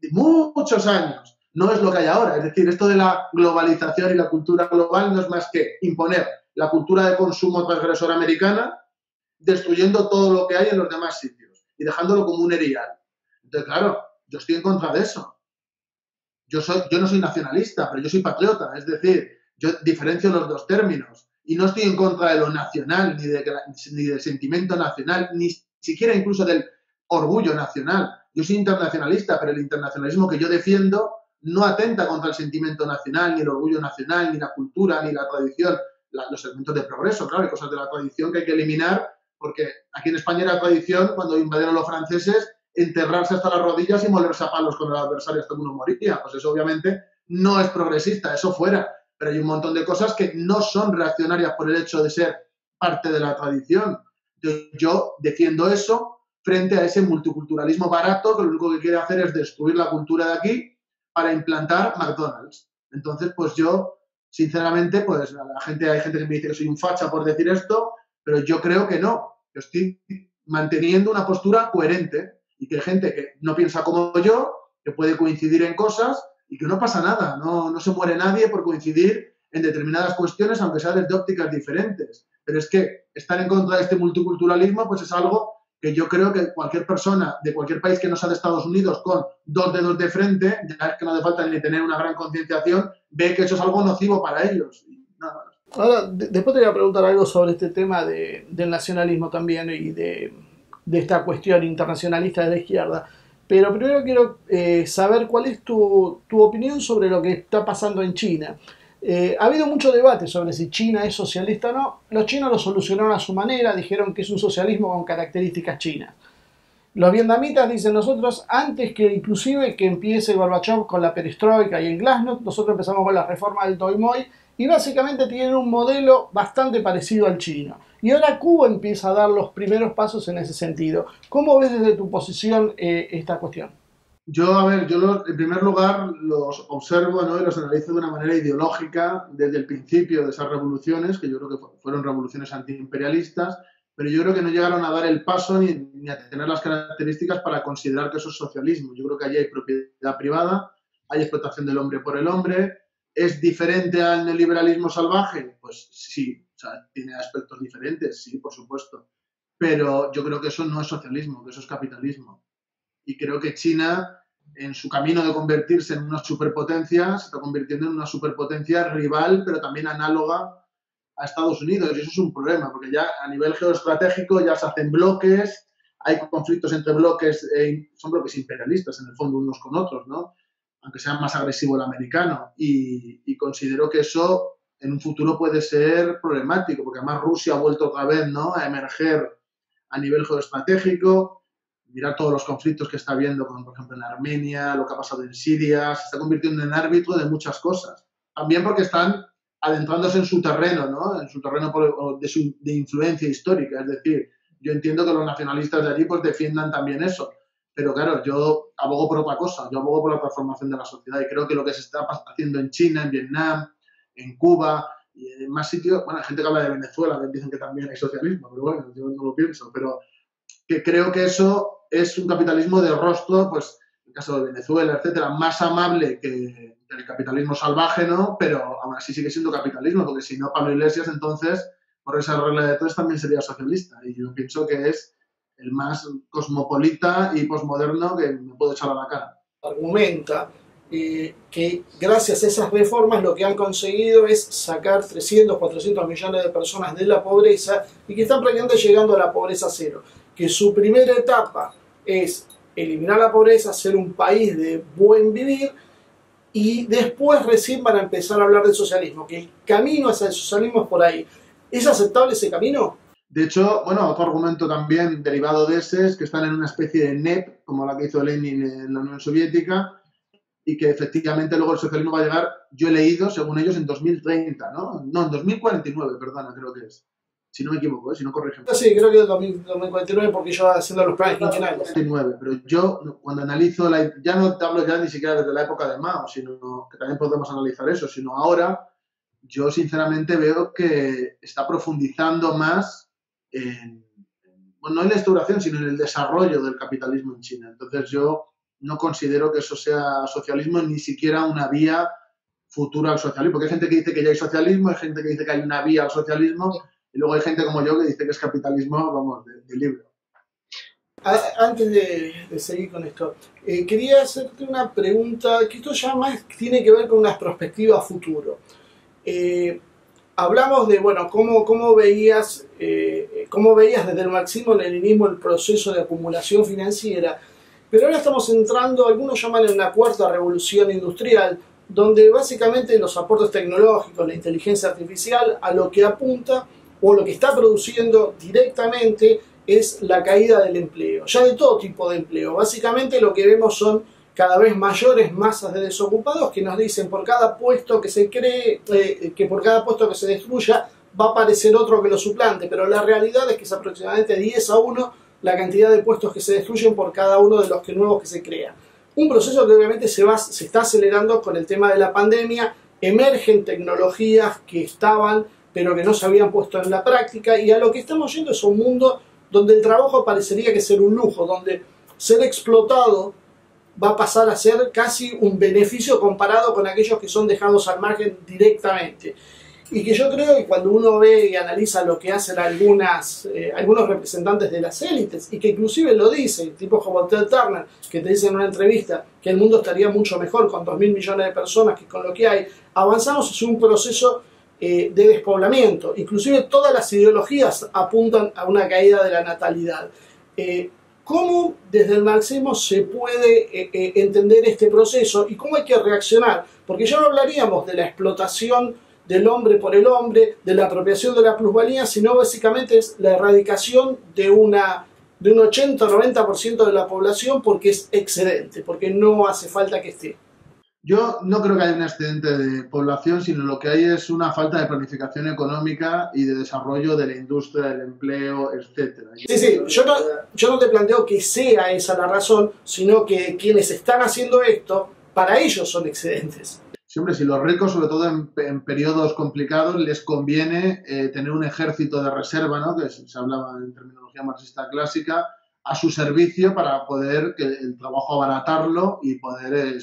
muchos años. No es lo que hay ahora. Es decir, esto de la globalización y la cultura global no es más que imponer la cultura de consumo transgresora americana, destruyendo todo lo que hay en los demás sitios y dejándolo como un erial. Entonces, claro, yo estoy en contra de eso. Yo, soy, yo no soy nacionalista, pero yo soy patriota. Es decir, yo diferencio los dos términos. Y no estoy en contra de lo nacional, ni, de, ni del sentimiento nacional, ni siquiera incluso del orgullo nacional. Yo soy internacionalista, pero el internacionalismo que yo defiendo no atenta contra el sentimiento nacional, ni el orgullo nacional, ni la cultura, ni la tradición. La, los elementos de progreso, claro, hay cosas de la tradición que hay que eliminar, porque aquí en España era tradición, cuando invadieron los franceses, enterrarse hasta las rodillas y molerse a palos con el adversario hasta que uno moría. Pues eso obviamente no es progresista, eso fuera. Pero hay un montón de cosas que no son reaccionarias por el hecho de ser parte de la tradición. Entonces, yo defiendo eso frente a ese multiculturalismo barato que lo único que quiere hacer es destruir la cultura de aquí para implantar McDonald's. Entonces, pues yo sinceramente, pues la gente, hay gente que me dice que soy un facha por decir esto, pero yo creo que no. Yo estoy manteniendo una postura coherente y que hay gente que no piensa como yo, que puede coincidir en cosas y que no pasa nada. No, no se muere nadie por coincidir en determinadas cuestiones, aunque sea desde ópticas diferentes. Pero es que estar en contra de este multiculturalismo pues es algo que yo creo que cualquier persona de cualquier país que no sea de Estados Unidos con dos dedos de frente, ya es que no hace falta ni tener una gran concienciación, ve que eso es algo nocivo para ellos. Nada más. Ahora, de, después te voy a preguntar algo sobre este tema de, del nacionalismo también y de, de esta cuestión internacionalista de la izquierda. Pero primero quiero eh, saber cuál es tu, tu opinión sobre lo que está pasando en China. Eh, ha habido mucho debate sobre si China es socialista o no. Los chinos lo solucionaron a su manera, dijeron que es un socialismo con características chinas. Los vietnamitas dicen nosotros, antes que inclusive que empiece Gorbachev con la perestroika y el glasnost, nosotros empezamos con la reforma del Doi Moi y básicamente tienen un modelo bastante parecido al chino. Y ahora Cuba empieza a dar los primeros pasos en ese sentido. ¿Cómo ves desde tu posición eh, esta cuestión? Yo, a ver, yo los, en primer lugar los observo, ¿no? Y los analizo de una manera ideológica desde el principio de esas revoluciones, que yo creo que fueron revoluciones antiimperialistas, pero yo creo que no llegaron a dar el paso ni, ni a tener las características para considerar que eso es socialismo. Yo creo que allí hay propiedad privada, hay explotación del hombre por el hombre. ¿Es diferente al neoliberalismo salvaje? Pues sí, o sea, tiene aspectos diferentes, sí, por supuesto. Pero yo creo que eso no es socialismo, que eso es capitalismo. Y creo que China, en su camino de convertirse en una superpotencia, se está convirtiendo en una superpotencia rival, pero también análoga a Estados Unidos. Y eso es un problema, porque ya a nivel geoestratégico ya se hacen bloques, hay conflictos entre bloques, eh, son bloques imperialistas en el fondo unos con otros, ¿no? Aunque sea más agresivo el americano. Y, y considero que eso en un futuro puede ser problemático, porque además Rusia ha vuelto otra vez, ¿no?, a emerger a nivel geoestratégico. Mirar todos los conflictos que está habiendo, como por ejemplo en Armenia, lo que ha pasado en Siria, se está convirtiendo en árbitro de muchas cosas. También porque están adentrándose en su terreno, ¿no?, en su terreno de, su, de influencia histórica. Es decir, yo entiendo que los nacionalistas de allí pues defiendan también eso. Pero claro, yo abogo por otra cosa, yo abogo por la transformación de la sociedad y creo que lo que se está haciendo en China, en Vietnam, en Cuba y en más sitios, bueno, hay gente que habla de Venezuela, que dicen que también hay socialismo, pero bueno, yo no lo pienso, pero que creo que eso es un capitalismo de rostro, pues en el caso de Venezuela, etcétera, más amable que el capitalismo salvaje, ¿no? Pero aún así sigue siendo capitalismo, porque si no, Pablo Iglesias, entonces, por esa regla de tres, también sería socialista. Y yo pienso que es el más cosmopolita y posmoderno que me puedo echar a la cara. Argumenta eh, que gracias a esas reformas lo que han conseguido es sacar trescientos, cuatrocientos millones de personas de la pobreza y que están prácticamente llegando a la pobreza cero. Que su primera etapa es eliminar la pobreza, ser un país de buen vivir y después recién van a empezar a hablar del socialismo, que el camino hacia el socialismo es por ahí. ¿Es aceptable ese camino? De hecho, bueno, otro argumento también derivado de ese es que están en una especie de N E P, como la que hizo Lenin en la Unión Soviética, y que efectivamente luego el socialismo va a llegar, yo he leído, según ellos, en dos mil treinta, ¿no? No, en dos mil cuarenta y nueve, perdona, creo que es. Si no me equivoco, ¿eh? Si no corrigen. Sí, creo que es dos mil cuarenta y nueve porque yo haciendo los planes quinquenales. Pero yo, cuando analizo, la, ya no te hablo ya ni siquiera desde la época de Mao, sino que también podemos analizar eso, sino ahora, yo sinceramente veo que está profundizando más en, bueno, no en la instauración, sino en el desarrollo del capitalismo en China. Entonces yo no considero que eso sea socialismo, ni siquiera una vía futura al socialismo, porque hay gente que dice que ya hay socialismo, hay gente que dice que hay una vía al socialismo, y luego hay gente como yo que dice que es capitalismo, vamos, de, de libro. Antes de, de seguir con esto, eh, quería hacerte una pregunta, que esto ya más tiene que ver con una perspectiva a futuro. Eh, hablamos de, bueno, cómo, cómo, veías, eh, cómo veías desde el marxismo-leninismo el proceso de acumulación financiera, pero ahora estamos entrando, algunos llaman en una cuarta revolución industrial, donde básicamente los aportes tecnológicos, la inteligencia artificial, a lo que apunta o lo que está produciendo directamente es la caída del empleo, ya de todo tipo de empleo. Básicamente lo que vemos son cada vez mayores masas de desocupados que nos dicen por cada puesto que se cree, eh, que por cada puesto que se destruya va a aparecer otro que lo suplante, pero la realidad es que es aproximadamente diez a uno la cantidad de puestos que se destruyen por cada uno de los que nuevos que se crean. Un proceso que obviamente se, va, se está acelerando con el tema de la pandemia, emergen tecnologías que estaban pero que no se habían puesto en la práctica, y a lo que estamos yendo es un mundo donde el trabajo parecería que ser un lujo, donde ser explotado va a pasar a ser casi un beneficio comparado con aquellos que son dejados al margen directamente. Y que yo creo que cuando uno ve y analiza lo que hacen algunas, eh, algunos representantes de las élites, y que inclusive lo dicen, tipos como Ted Turner, que te dicen en una entrevista que el mundo estaría mucho mejor con dos mil millones de personas que con lo que hay, avanzamos hacia un proceso eh, de despoblamiento. Inclusive todas las ideologías apuntan a una caída de la natalidad. Eh, ¿Cómo desde el marxismo se puede eh, eh, entender este proceso y cómo hay que reaccionar? Porque ya no hablaríamos de la explotación del hombre por el hombre, de la apropiación de la plusvalía, sino básicamente es la erradicación de, una, de un ochenta o noventa por ciento de la población porque es excedente, porque no hace falta que esté. Yo no creo que haya un excedente de población, sino lo que hay es una falta de planificación económica y de desarrollo de la industria, del empleo, etcétera. Sí, sí, yo no, yo no te planteo que sea esa la razón, sino que quienes están haciendo esto, para ellos son excedentes. Sí, hombre, si los ricos, sobre todo en, en periodos complicados, les conviene eh, tener un ejército de reserva, ¿no?, que se, se hablaba en terminología marxista clásica, a su servicio para poder que el trabajo abaratarlo y poder eh,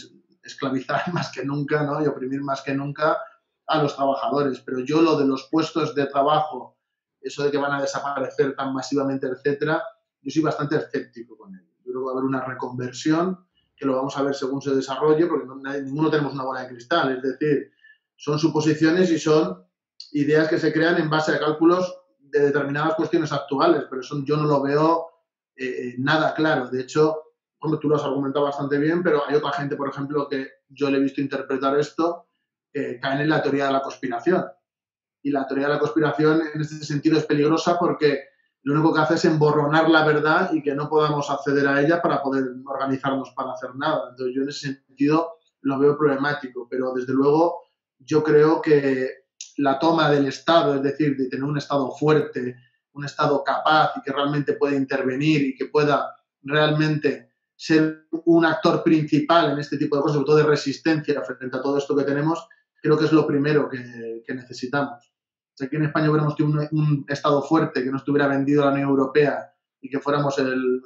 esclavizar más que nunca, ¿no? Y oprimir más que nunca a los trabajadores. Pero yo lo de los puestos de trabajo, eso de que van a desaparecer tan masivamente, etcétera, yo soy bastante escéptico con ello. Yo creo que va a haber una reconversión que lo vamos a ver según se desarrolle, porque no, ninguno tenemos una bola de cristal. Es decir, son suposiciones y son ideas que se crean en base a cálculos de determinadas cuestiones actuales, pero eso yo no lo veo eh, nada claro. De hecho, hombre, tú lo has argumentado bastante bien, pero hay otra gente, por ejemplo, que yo le he visto interpretar esto, que caen en la teoría de la conspiración. Y la teoría de la conspiración en este sentido es peligrosa porque lo único que hace es emborronar la verdad y que no podamos acceder a ella para poder organizarnos para hacer nada. Entonces yo en ese sentido lo veo problemático, pero desde luego yo creo que la toma del Estado, es decir, de tener un Estado fuerte, un Estado capaz y que realmente pueda intervenir y que pueda realmente ser un actor principal en este tipo de cosas, sobre todo de resistencia frente a todo esto que tenemos, creo que es lo primero que, que necesitamos. O sea, que en España hubiéramos tenido un, un Estado fuerte que no estuviera vendido a la Unión Europea y que fuéramos el,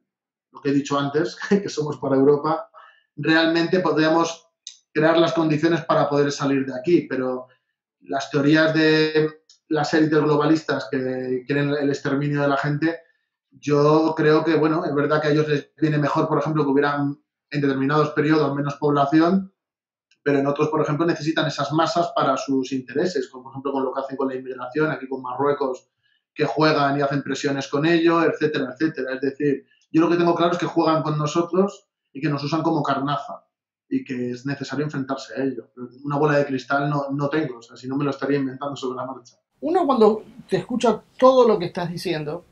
lo que he dicho antes, que somos para Europa, realmente podríamos crear las condiciones para poder salir de aquí, pero las teorías de las élites globalistas que quieren el exterminio de la gente, yo creo que, bueno, es verdad que a ellos les viene mejor, por ejemplo, que hubieran en determinados periodos menos población, pero en otros, por ejemplo, necesitan esas masas para sus intereses, como por ejemplo con lo que hacen con la inmigración, aquí con Marruecos, que juegan y hacen presiones con ello, etcétera, etcétera. Es decir, yo lo que tengo claro es que juegan con nosotros y que nos usan como carnaza y que es necesario enfrentarse a ello. Una bola de cristal no, no tengo, o sea, si no me lo estaría inventando sobre la marcha. Uno cuando te escucha todo lo que estás diciendo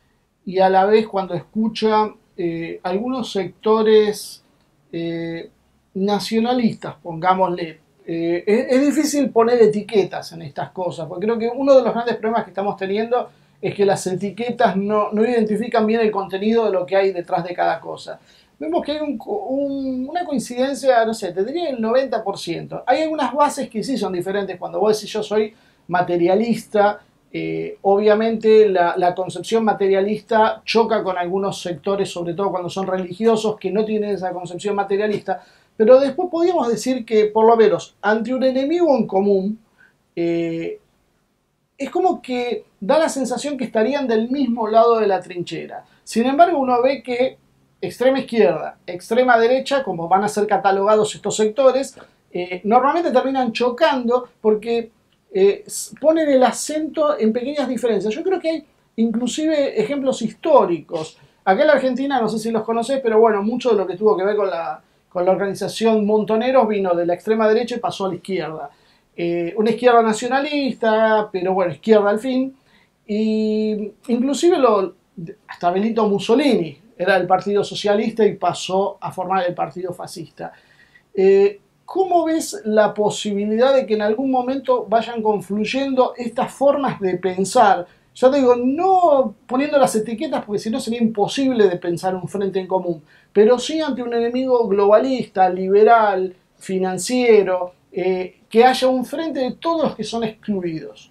y a la vez cuando escucha eh, algunos sectores eh, nacionalistas, pongámosle, eh, es, es difícil poner etiquetas en estas cosas, porque creo que uno de los grandes problemas que estamos teniendo es que las etiquetas no, no identifican bien el contenido de lo que hay detrás de cada cosa. Vemos que hay un, un, una coincidencia, no sé, te diría el noventa por ciento. Hay algunas bases que sí son diferentes. Cuando vos decís yo soy materialista, eh, obviamente la, la concepción materialista choca con algunos sectores, sobre todo cuando son religiosos, que no tienen esa concepción materialista. Pero después podríamos decir que, por lo menos, ante un enemigo en común, eh, es como que da la sensación que estarían del mismo lado de la trinchera. Sin embargo, uno ve que extrema izquierda, extrema derecha, como van a ser catalogados estos sectores, eh, normalmente terminan chocando porque eh, ponen el acento en pequeñas diferencias. Yo creo que hay inclusive ejemplos históricos. Acá en la Argentina, no sé si los conocés, pero bueno, mucho de lo que tuvo que ver con la, con la organización Montoneros vino de la extrema derecha y pasó a la izquierda. Eh, una izquierda nacionalista, pero bueno, izquierda al fin. Y inclusive lo, hasta Benito Mussolini era del Partido Socialista y pasó a formar el Partido Fascista. Eh, ¿Cómo ves la posibilidad de que en algún momento vayan confluyendo estas formas de pensar? Ya te digo, no poniendo las etiquetas porque si no sería imposible de pensar un frente en común, pero sí ante un enemigo globalista, liberal, financiero, eh, que haya un frente de todos los que son excluidos.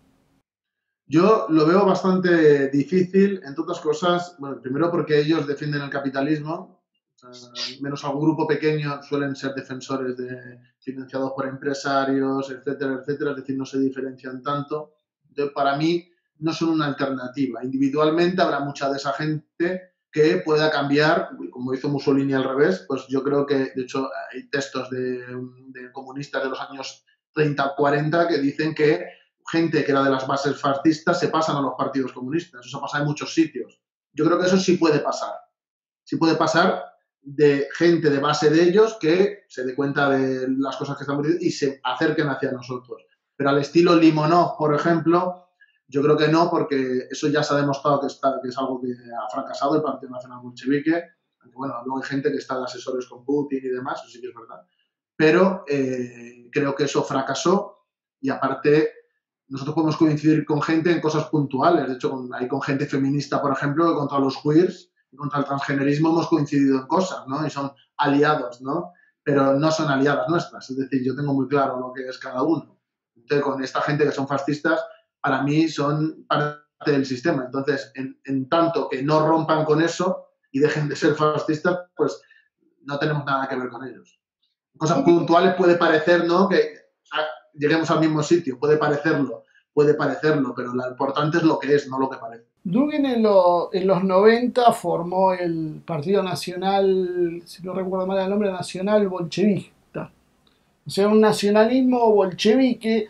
Yo lo veo bastante difícil, entre otras cosas, bueno, primero porque ellos defienden el capitalismo, o sea, menos algún grupo pequeño suelen ser defensores de financiados por empresarios, etcétera, etcétera, es decir, no se diferencian tanto. Entonces, para mí, no son una alternativa. Individualmente habrá mucha de esa gente que pueda cambiar, como hizo Mussolini al revés, pues yo creo que, de hecho, hay textos de, de comunistas de los años treinta, cuarenta que dicen que gente que era de las bases fascistas se pasan a los partidos comunistas. Eso pasa en muchos sitios. Yo creo que eso sí puede pasar. Sí puede pasar de gente de base de ellos que se dé cuenta de las cosas que estamos diciendo y se acerquen hacia nosotros. Pero al estilo Limonov, por ejemplo, yo creo que no, porque eso ya se ha demostrado que, está, que es algo que ha fracasado el Partido Nacional Bolchevique. Aunque bueno, luego hay gente que está de asesores con Putin y demás, eso sí que es verdad. Pero eh, creo que eso fracasó y aparte nosotros podemos coincidir con gente en cosas puntuales. De hecho, con, hay con gente feminista, por ejemplo, que contra los queers y contra el transgenerismo hemos coincidido en cosas, ¿no? Y son aliados, ¿no? Pero no son aliadas nuestras. Es decir, yo tengo muy claro lo que es cada uno. Entonces, con esta gente que son fascistas, para mí son parte del sistema. Entonces, en, en tanto que no rompan con eso y dejen de ser fascistas, pues no tenemos nada que ver con ellos. cosas puntuales puede parecer, ¿no?, que ah, lleguemos al mismo sitio, puede parecerlo, puede parecerlo, pero lo importante es lo que es, no lo que parece. Dugin en, lo, en los noventa formó el Partido Nacional, si no recuerdo mal el nombre, Nacional Bolchevista. O sea, un nacionalismo bolchevique.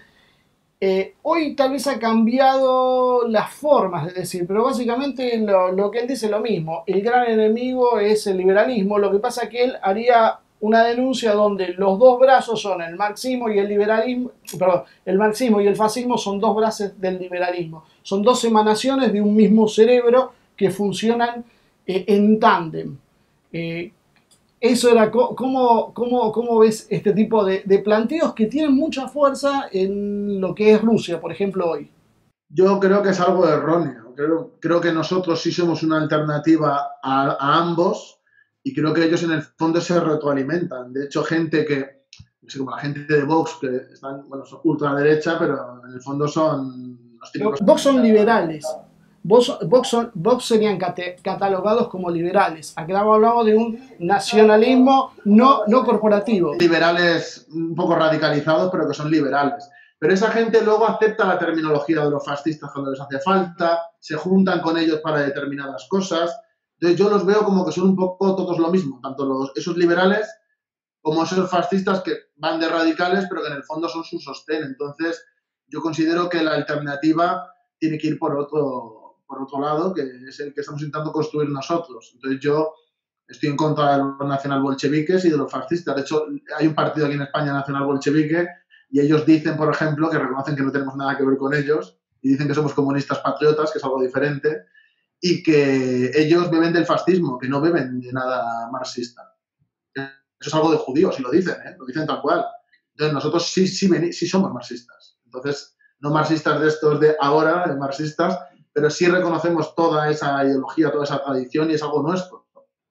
Eh, hoy tal vez ha cambiado las formas de decir, pero básicamente lo, lo que él dice es lo mismo. El gran enemigo es el liberalismo. Lo que pasa es que él haría una denuncia donde los dos brazos son el marxismo y el liberalismo, perdón, el marxismo y el fascismo son dos brazos del liberalismo. Son dos emanaciones de un mismo cerebro que funcionan eh, en tándem. Eh, eso era, ¿cómo, cómo, cómo ves este tipo de, de planteos que tienen mucha fuerza en lo que es Rusia, por ejemplo, hoy? Yo creo que es algo erróneo. Creo, creo que nosotros sí somos una alternativa a, a ambos. Y creo que ellos en el fondo se retroalimentan. De hecho, gente que, no sé, como la gente de Vox, que están, bueno, son ultraderecha, pero en el fondo son los típicos... Vox son liberales. Vox, Vox, son, Vox serían catalogados como liberales. Aquí hablamos de un nacionalismo no, no corporativo. Liberales un poco radicalizados, pero que son liberales. Pero esa gente luego acepta la terminología de los fascistas cuando les hace falta, se juntan con ellos para determinadas cosas. Entonces yo los veo como que son un poco todos lo mismo, tanto los, esos liberales como esos fascistas que van de radicales, pero que en el fondo son su sostén. Entonces yo considero que la alternativa tiene que ir por otro, por otro lado, que es el que estamos intentando construir nosotros. Entonces yo estoy en contra de los nacionalbolcheviques y de los fascistas. De hecho, hay un partido aquí en España nacionalbolchevique y ellos dicen, por ejemplo, que reconocen que no tenemos nada que ver con ellos y dicen que somos comunistas patriotas, que es algo diferente, y que ellos beben del fascismo, que no beben de nada marxista. Eso es algo de judíos, y lo dicen, ¿eh? Lo dicen tal cual. Entonces nosotros sí, sí, sí somos marxistas. Entonces, no marxistas de estos de ahora, de marxistas, pero sí reconocemos toda esa ideología, toda esa tradición, y es algo nuestro.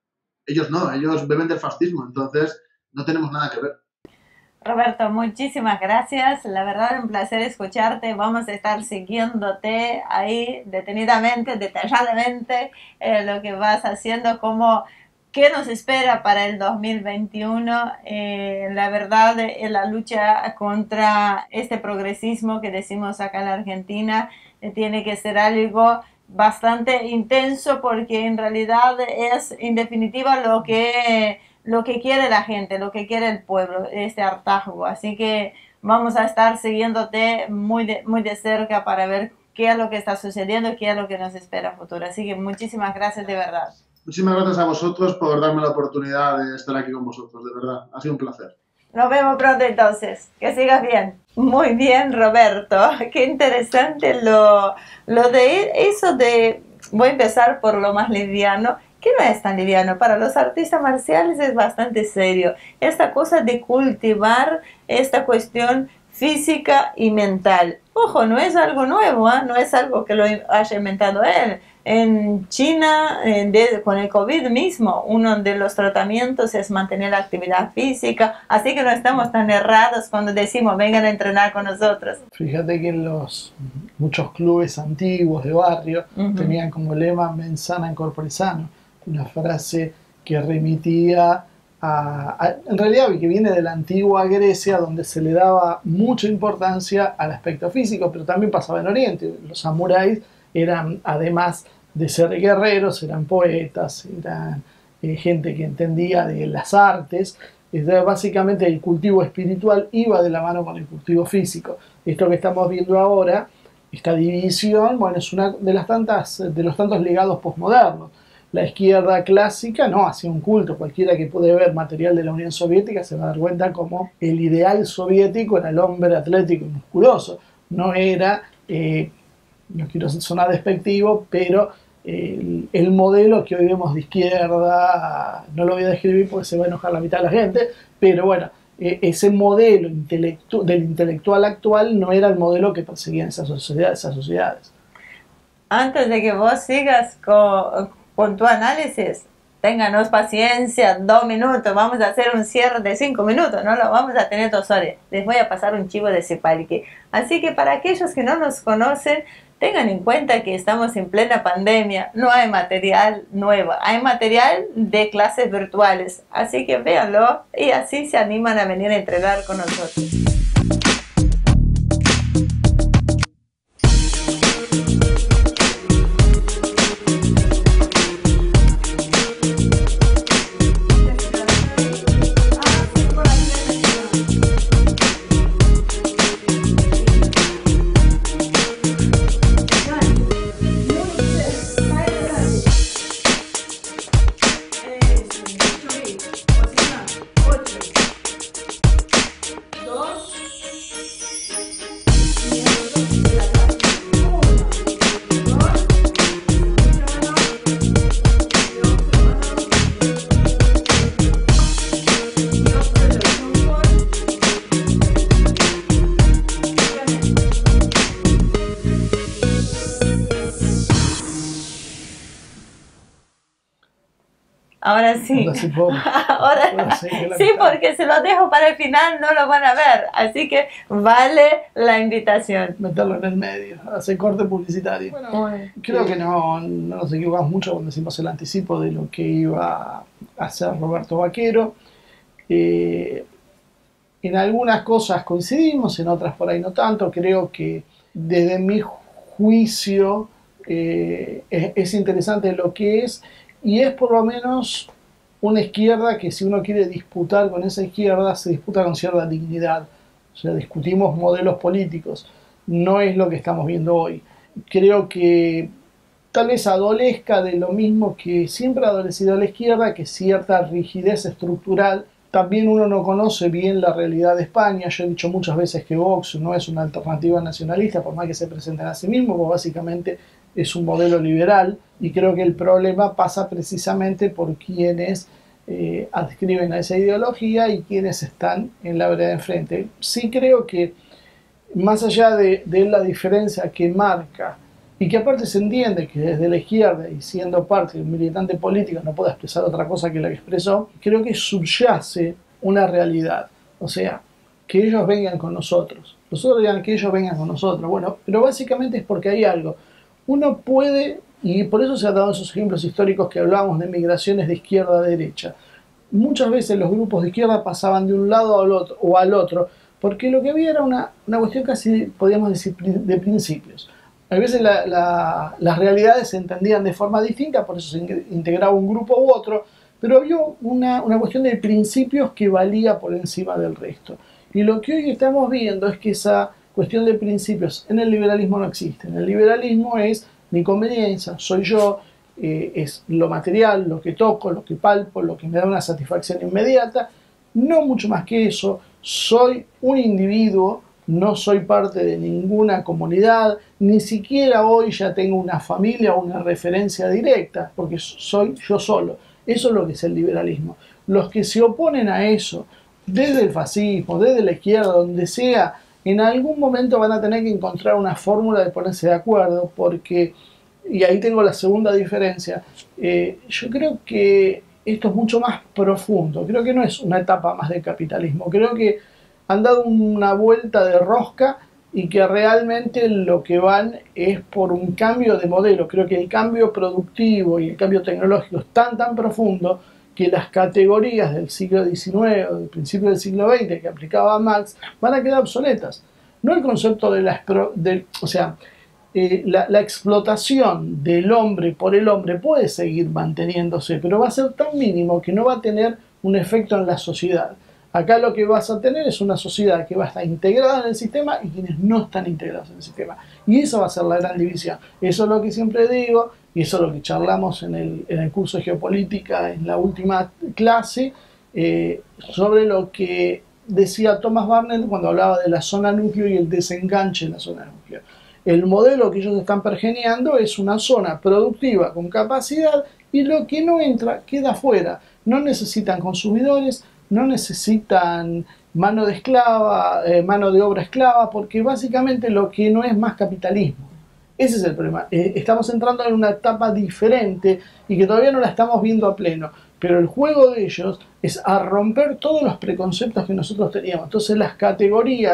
Ellos no, ellos beben del fascismo, entonces no tenemos nada que ver. Roberto, muchísimas gracias. La verdad, un placer escucharte. Vamos a estar siguiéndote ahí detenidamente, detalladamente, eh, lo que vas haciendo, como qué nos espera para el dos mil veintiuno. Eh, la verdad, eh, la lucha contra este progresismo que decimos acá en la Argentina eh, tiene que ser algo bastante intenso, porque en realidad es, en definitiva, lo que... lo que quiere la gente, lo que quiere el pueblo, este hartazgo. Así que vamos a estar siguiéndote muy de, muy de cerca para ver qué es lo que está sucediendo, qué es lo que nos espera a futuro. Así que muchísimas gracias de verdad. Muchísimas gracias a vosotros por darme la oportunidad de estar aquí con vosotros, de verdad. Ha sido un placer. Nos vemos pronto entonces. Que sigas bien. Muy bien, Roberto. Qué interesante lo, lo de eso de... Voy a empezar por lo más liviano, que no es tan liviano. Para los artistas marciales es bastante serio. Esta cosa de cultivar esta cuestión física y mental. Ojo, no es algo nuevo, ¿eh? No es algo que lo haya inventado él. En China, eh, de, con el COVID mismo, uno de los tratamientos es mantener la actividad física. Así que no estamos tan errados cuando decimos vengan a entrenar con nosotros. Fíjate que en los muchos clubes antiguos de barrio uh-huh. tenían como lema mens sana in corpore sano. Una frase que remitía a, a, en realidad que viene de la antigua Grecia, donde se le daba mucha importancia al aspecto físico, pero también pasaba en Oriente. Los samuráis eran, además de ser guerreros, eran poetas, eran eh, gente que entendía de las artes. Entonces, básicamente el cultivo espiritual iba de la mano con el cultivo físico. Esto que estamos viendo ahora, esta división, bueno, es una de las tantas, de los tantos legados posmodernos. La izquierda clásica no hacía un culto. Cualquiera que puede ver material de la Unión Soviética se va a dar cuenta como el ideal soviético era el hombre atlético y musculoso. No era, eh, no quiero sonar despectivo, pero eh, el, el modelo que hoy vemos de izquierda, no lo voy a describir porque se va a enojar la mitad de la gente, pero bueno, eh, ese modelo intelectu del intelectual actual no era el modelo que perseguían esas sociedades. Esas sociedades. Antes de que vos sigas con... con tu análisis, ténganos paciencia, dos minutos, vamos a hacer un cierre de cinco minutos, no lo vamos a tener dos horas. Les voy a pasar un chivo de Cepalque. Así que para aquellos que no nos conocen, tengan en cuenta que estamos en plena pandemia, no hay material nuevo, hay material de clases virtuales, así que véanlo y así se animan a venir a entrenar con nosotros. Ahora sí, ahora sí, porque se los dejo para el final, no lo van a ver, así que vale la invitación. Meterlo en el medio, hacer corte publicitario. Bueno, creo que no, no nos equivocamos mucho cuando decimos el anticipo de lo que iba a hacer Roberto Vaquero. Eh, en algunas cosas coincidimos, en otras por ahí no tanto. Creo que desde mi juicio eh, es, es interesante lo que es. Y es por lo menos una izquierda que, si uno quiere disputar con esa izquierda, se disputa con cierta dignidad. O sea, discutimos modelos políticos. No es lo que estamos viendo hoy. Creo que tal vez adolezca de lo mismo que siempre ha adolecido la izquierda, que cierta rigidez estructural. También uno no conoce bien la realidad de España. Yo he dicho muchas veces que Vox no es una alternativa nacionalista, por más que se presenten a sí mismo, porque básicamente es un modelo liberal, y creo que el problema pasa precisamente por quienes eh, adscriben a esa ideología y quienes están en la vereda de enfrente. Sí creo que, más allá de, de la diferencia que marca, y que aparte se entiende que desde la izquierda, y siendo parte de un militante político, no puede expresar otra cosa que la que expresó, creo que subyace una realidad. O sea, que ellos vengan con nosotros. Nosotros digan que ellos vengan con nosotros. Bueno, pero básicamente es porque hay algo. Uno puede, y por eso se han dado esos ejemplos históricos que hablábamos de migraciones de izquierda a derecha. Muchas veces los grupos de izquierda pasaban de un lado al otro, o al otro, porque lo que había era una, una cuestión casi, podríamos decir, de principios. A veces la, la, las realidades se entendían de forma distinta, por eso se integraba un grupo u otro, pero había una, una cuestión de principios que valía por encima del resto. Y lo que hoy estamos viendo es que esa cuestión de principios en el liberalismo no existe. En el liberalismo es mi conveniencia, soy yo, eh, es lo material, lo que toco, lo que palpo, lo que me da una satisfacción inmediata, no mucho más que eso. Soy un individuo, no soy parte de ninguna comunidad, ni siquiera hoy ya tengo una familia o una referencia directa, porque soy yo solo. Eso es lo que es el liberalismo. Los que se oponen a eso, desde el fascismo, desde la izquierda, donde sea, en algún momento van a tener que encontrar una fórmula de ponerse de acuerdo, porque, y ahí tengo la segunda diferencia, eh, yo creo que esto es mucho más profundo. Creo que no es una etapa más de capitalismo. Creo que han dado una vuelta de rosca y que realmente lo que van es por un cambio de modelo. Creo que el cambio productivo y el cambio tecnológico es tan tan profundo que las categorías del siglo diecinueve o del principio del siglo veinte que aplicaba Marx van a quedar obsoletas. No el concepto de la, de, o sea, eh, la, la explotación del hombre por el hombre puede seguir manteniéndose, pero va a ser tan mínimo que no va a tener un efecto en la sociedad. Acá lo que vas a tener es una sociedad que va a estar integrada en el sistema y quienes no están integrados en el sistema. Y esa va a ser la gran división. Eso es lo que siempre digo, y eso es lo que charlamos en el, en el curso de geopolítica en la última clase, eh, sobre lo que decía Thomas Barnett cuando hablaba de la zona núcleo y el desenganche de la zona núcleo. El modelo que ellos están pergeneando es una zona productiva con capacidad y lo que no entra queda fuera. No necesitan consumidores, no necesitan mano de esclava, eh, mano de obra esclava, porque básicamente lo que no es más capitalismo. Ese es el problema. Eh, estamos entrando en una etapa diferente y que todavía no la estamos viendo a pleno. Pero el juego de ellos es a romper todos los preconceptos que nosotros teníamos. Entonces las categorías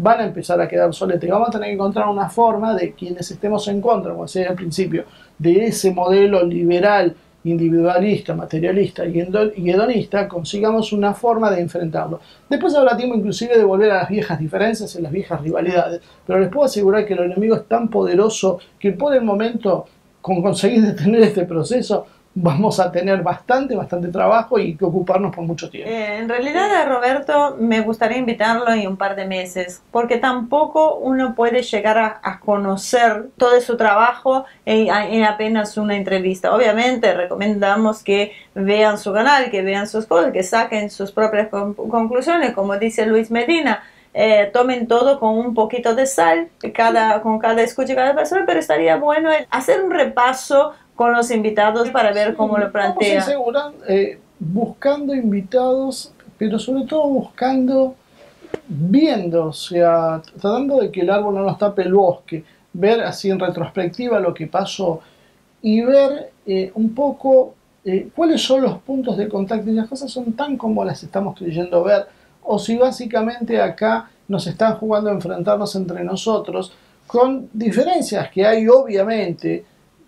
van a empezar a quedar soletes. Vamos a tener que encontrar una forma de quienes estemos en contra, como decía al principio, de ese modelo liberal, individualista, materialista y hedonista, consigamos una forma de enfrentarlo. Después habrá tiempo inclusive de volver a las viejas diferencias, a las viejas rivalidades, pero les puedo asegurar que el enemigo es tan poderoso que por el momento, con conseguir detener este proceso, vamos a tener bastante, bastante trabajo y que ocuparnos por mucho tiempo. Eh, en realidad a Roberto me gustaría invitarlo en un par de meses, porque tampoco uno puede llegar a, a conocer todo su trabajo en, en apenas una entrevista. Obviamente recomendamos que vean su canal, que vean sus cosas, que saquen sus propias conclusiones, como dice Luis Medina. Eh, tomen todo con un poquito de sal, cada, con cada escucha, cada persona, pero estaría bueno hacer un repaso con los invitados para ver cómo lo plantea. Vamos a eh, buscando invitados, pero sobre todo buscando, viendo, o sea, tratando de que el árbol no nos tape el bosque, ver así en retrospectiva lo que pasó y ver eh, un poco eh, cuáles son los puntos de contacto, y las cosas son tan como las estamos creyendo ver, o si básicamente acá nos están jugando a enfrentarnos entre nosotros, con diferencias que hay obviamente,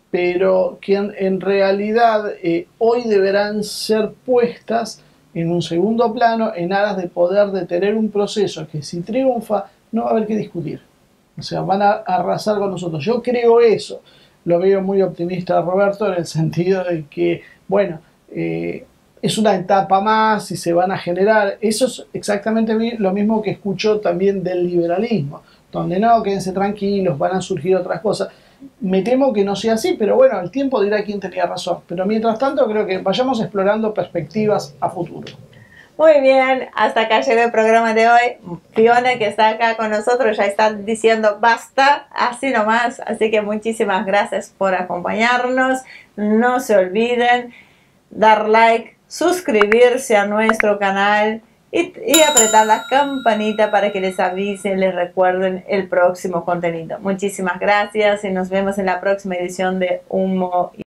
pero que en, en realidad eh, hoy deberán ser puestas en un segundo plano en aras de poder detener un proceso que si triunfa no va a haber que discutir. O sea, van a arrasar con nosotros. Yo creo eso. Lo veo muy optimista Roberto en el sentido de que, bueno, eh, es una etapa más y se van a generar. Eso es exactamente lo mismo que escucho también del liberalismo, donde no, quédense tranquilos, van a surgir otras cosas. Me temo que no sea así, pero bueno, el tiempo dirá quién tenía razón. Pero mientras tanto creo que vayamos explorando perspectivas a futuro. Muy bien, hasta acá llegó el programa de hoy. Fiona, que está acá con nosotros, ya está diciendo basta, así nomás. Así que muchísimas gracias por acompañarnos. No se olviden dar like, suscribirse a nuestro canal y, y apretar la campanita para que les avisen, les recuerden el próximo contenido. Muchísimas gracias y nos vemos en la próxima edición de Humo.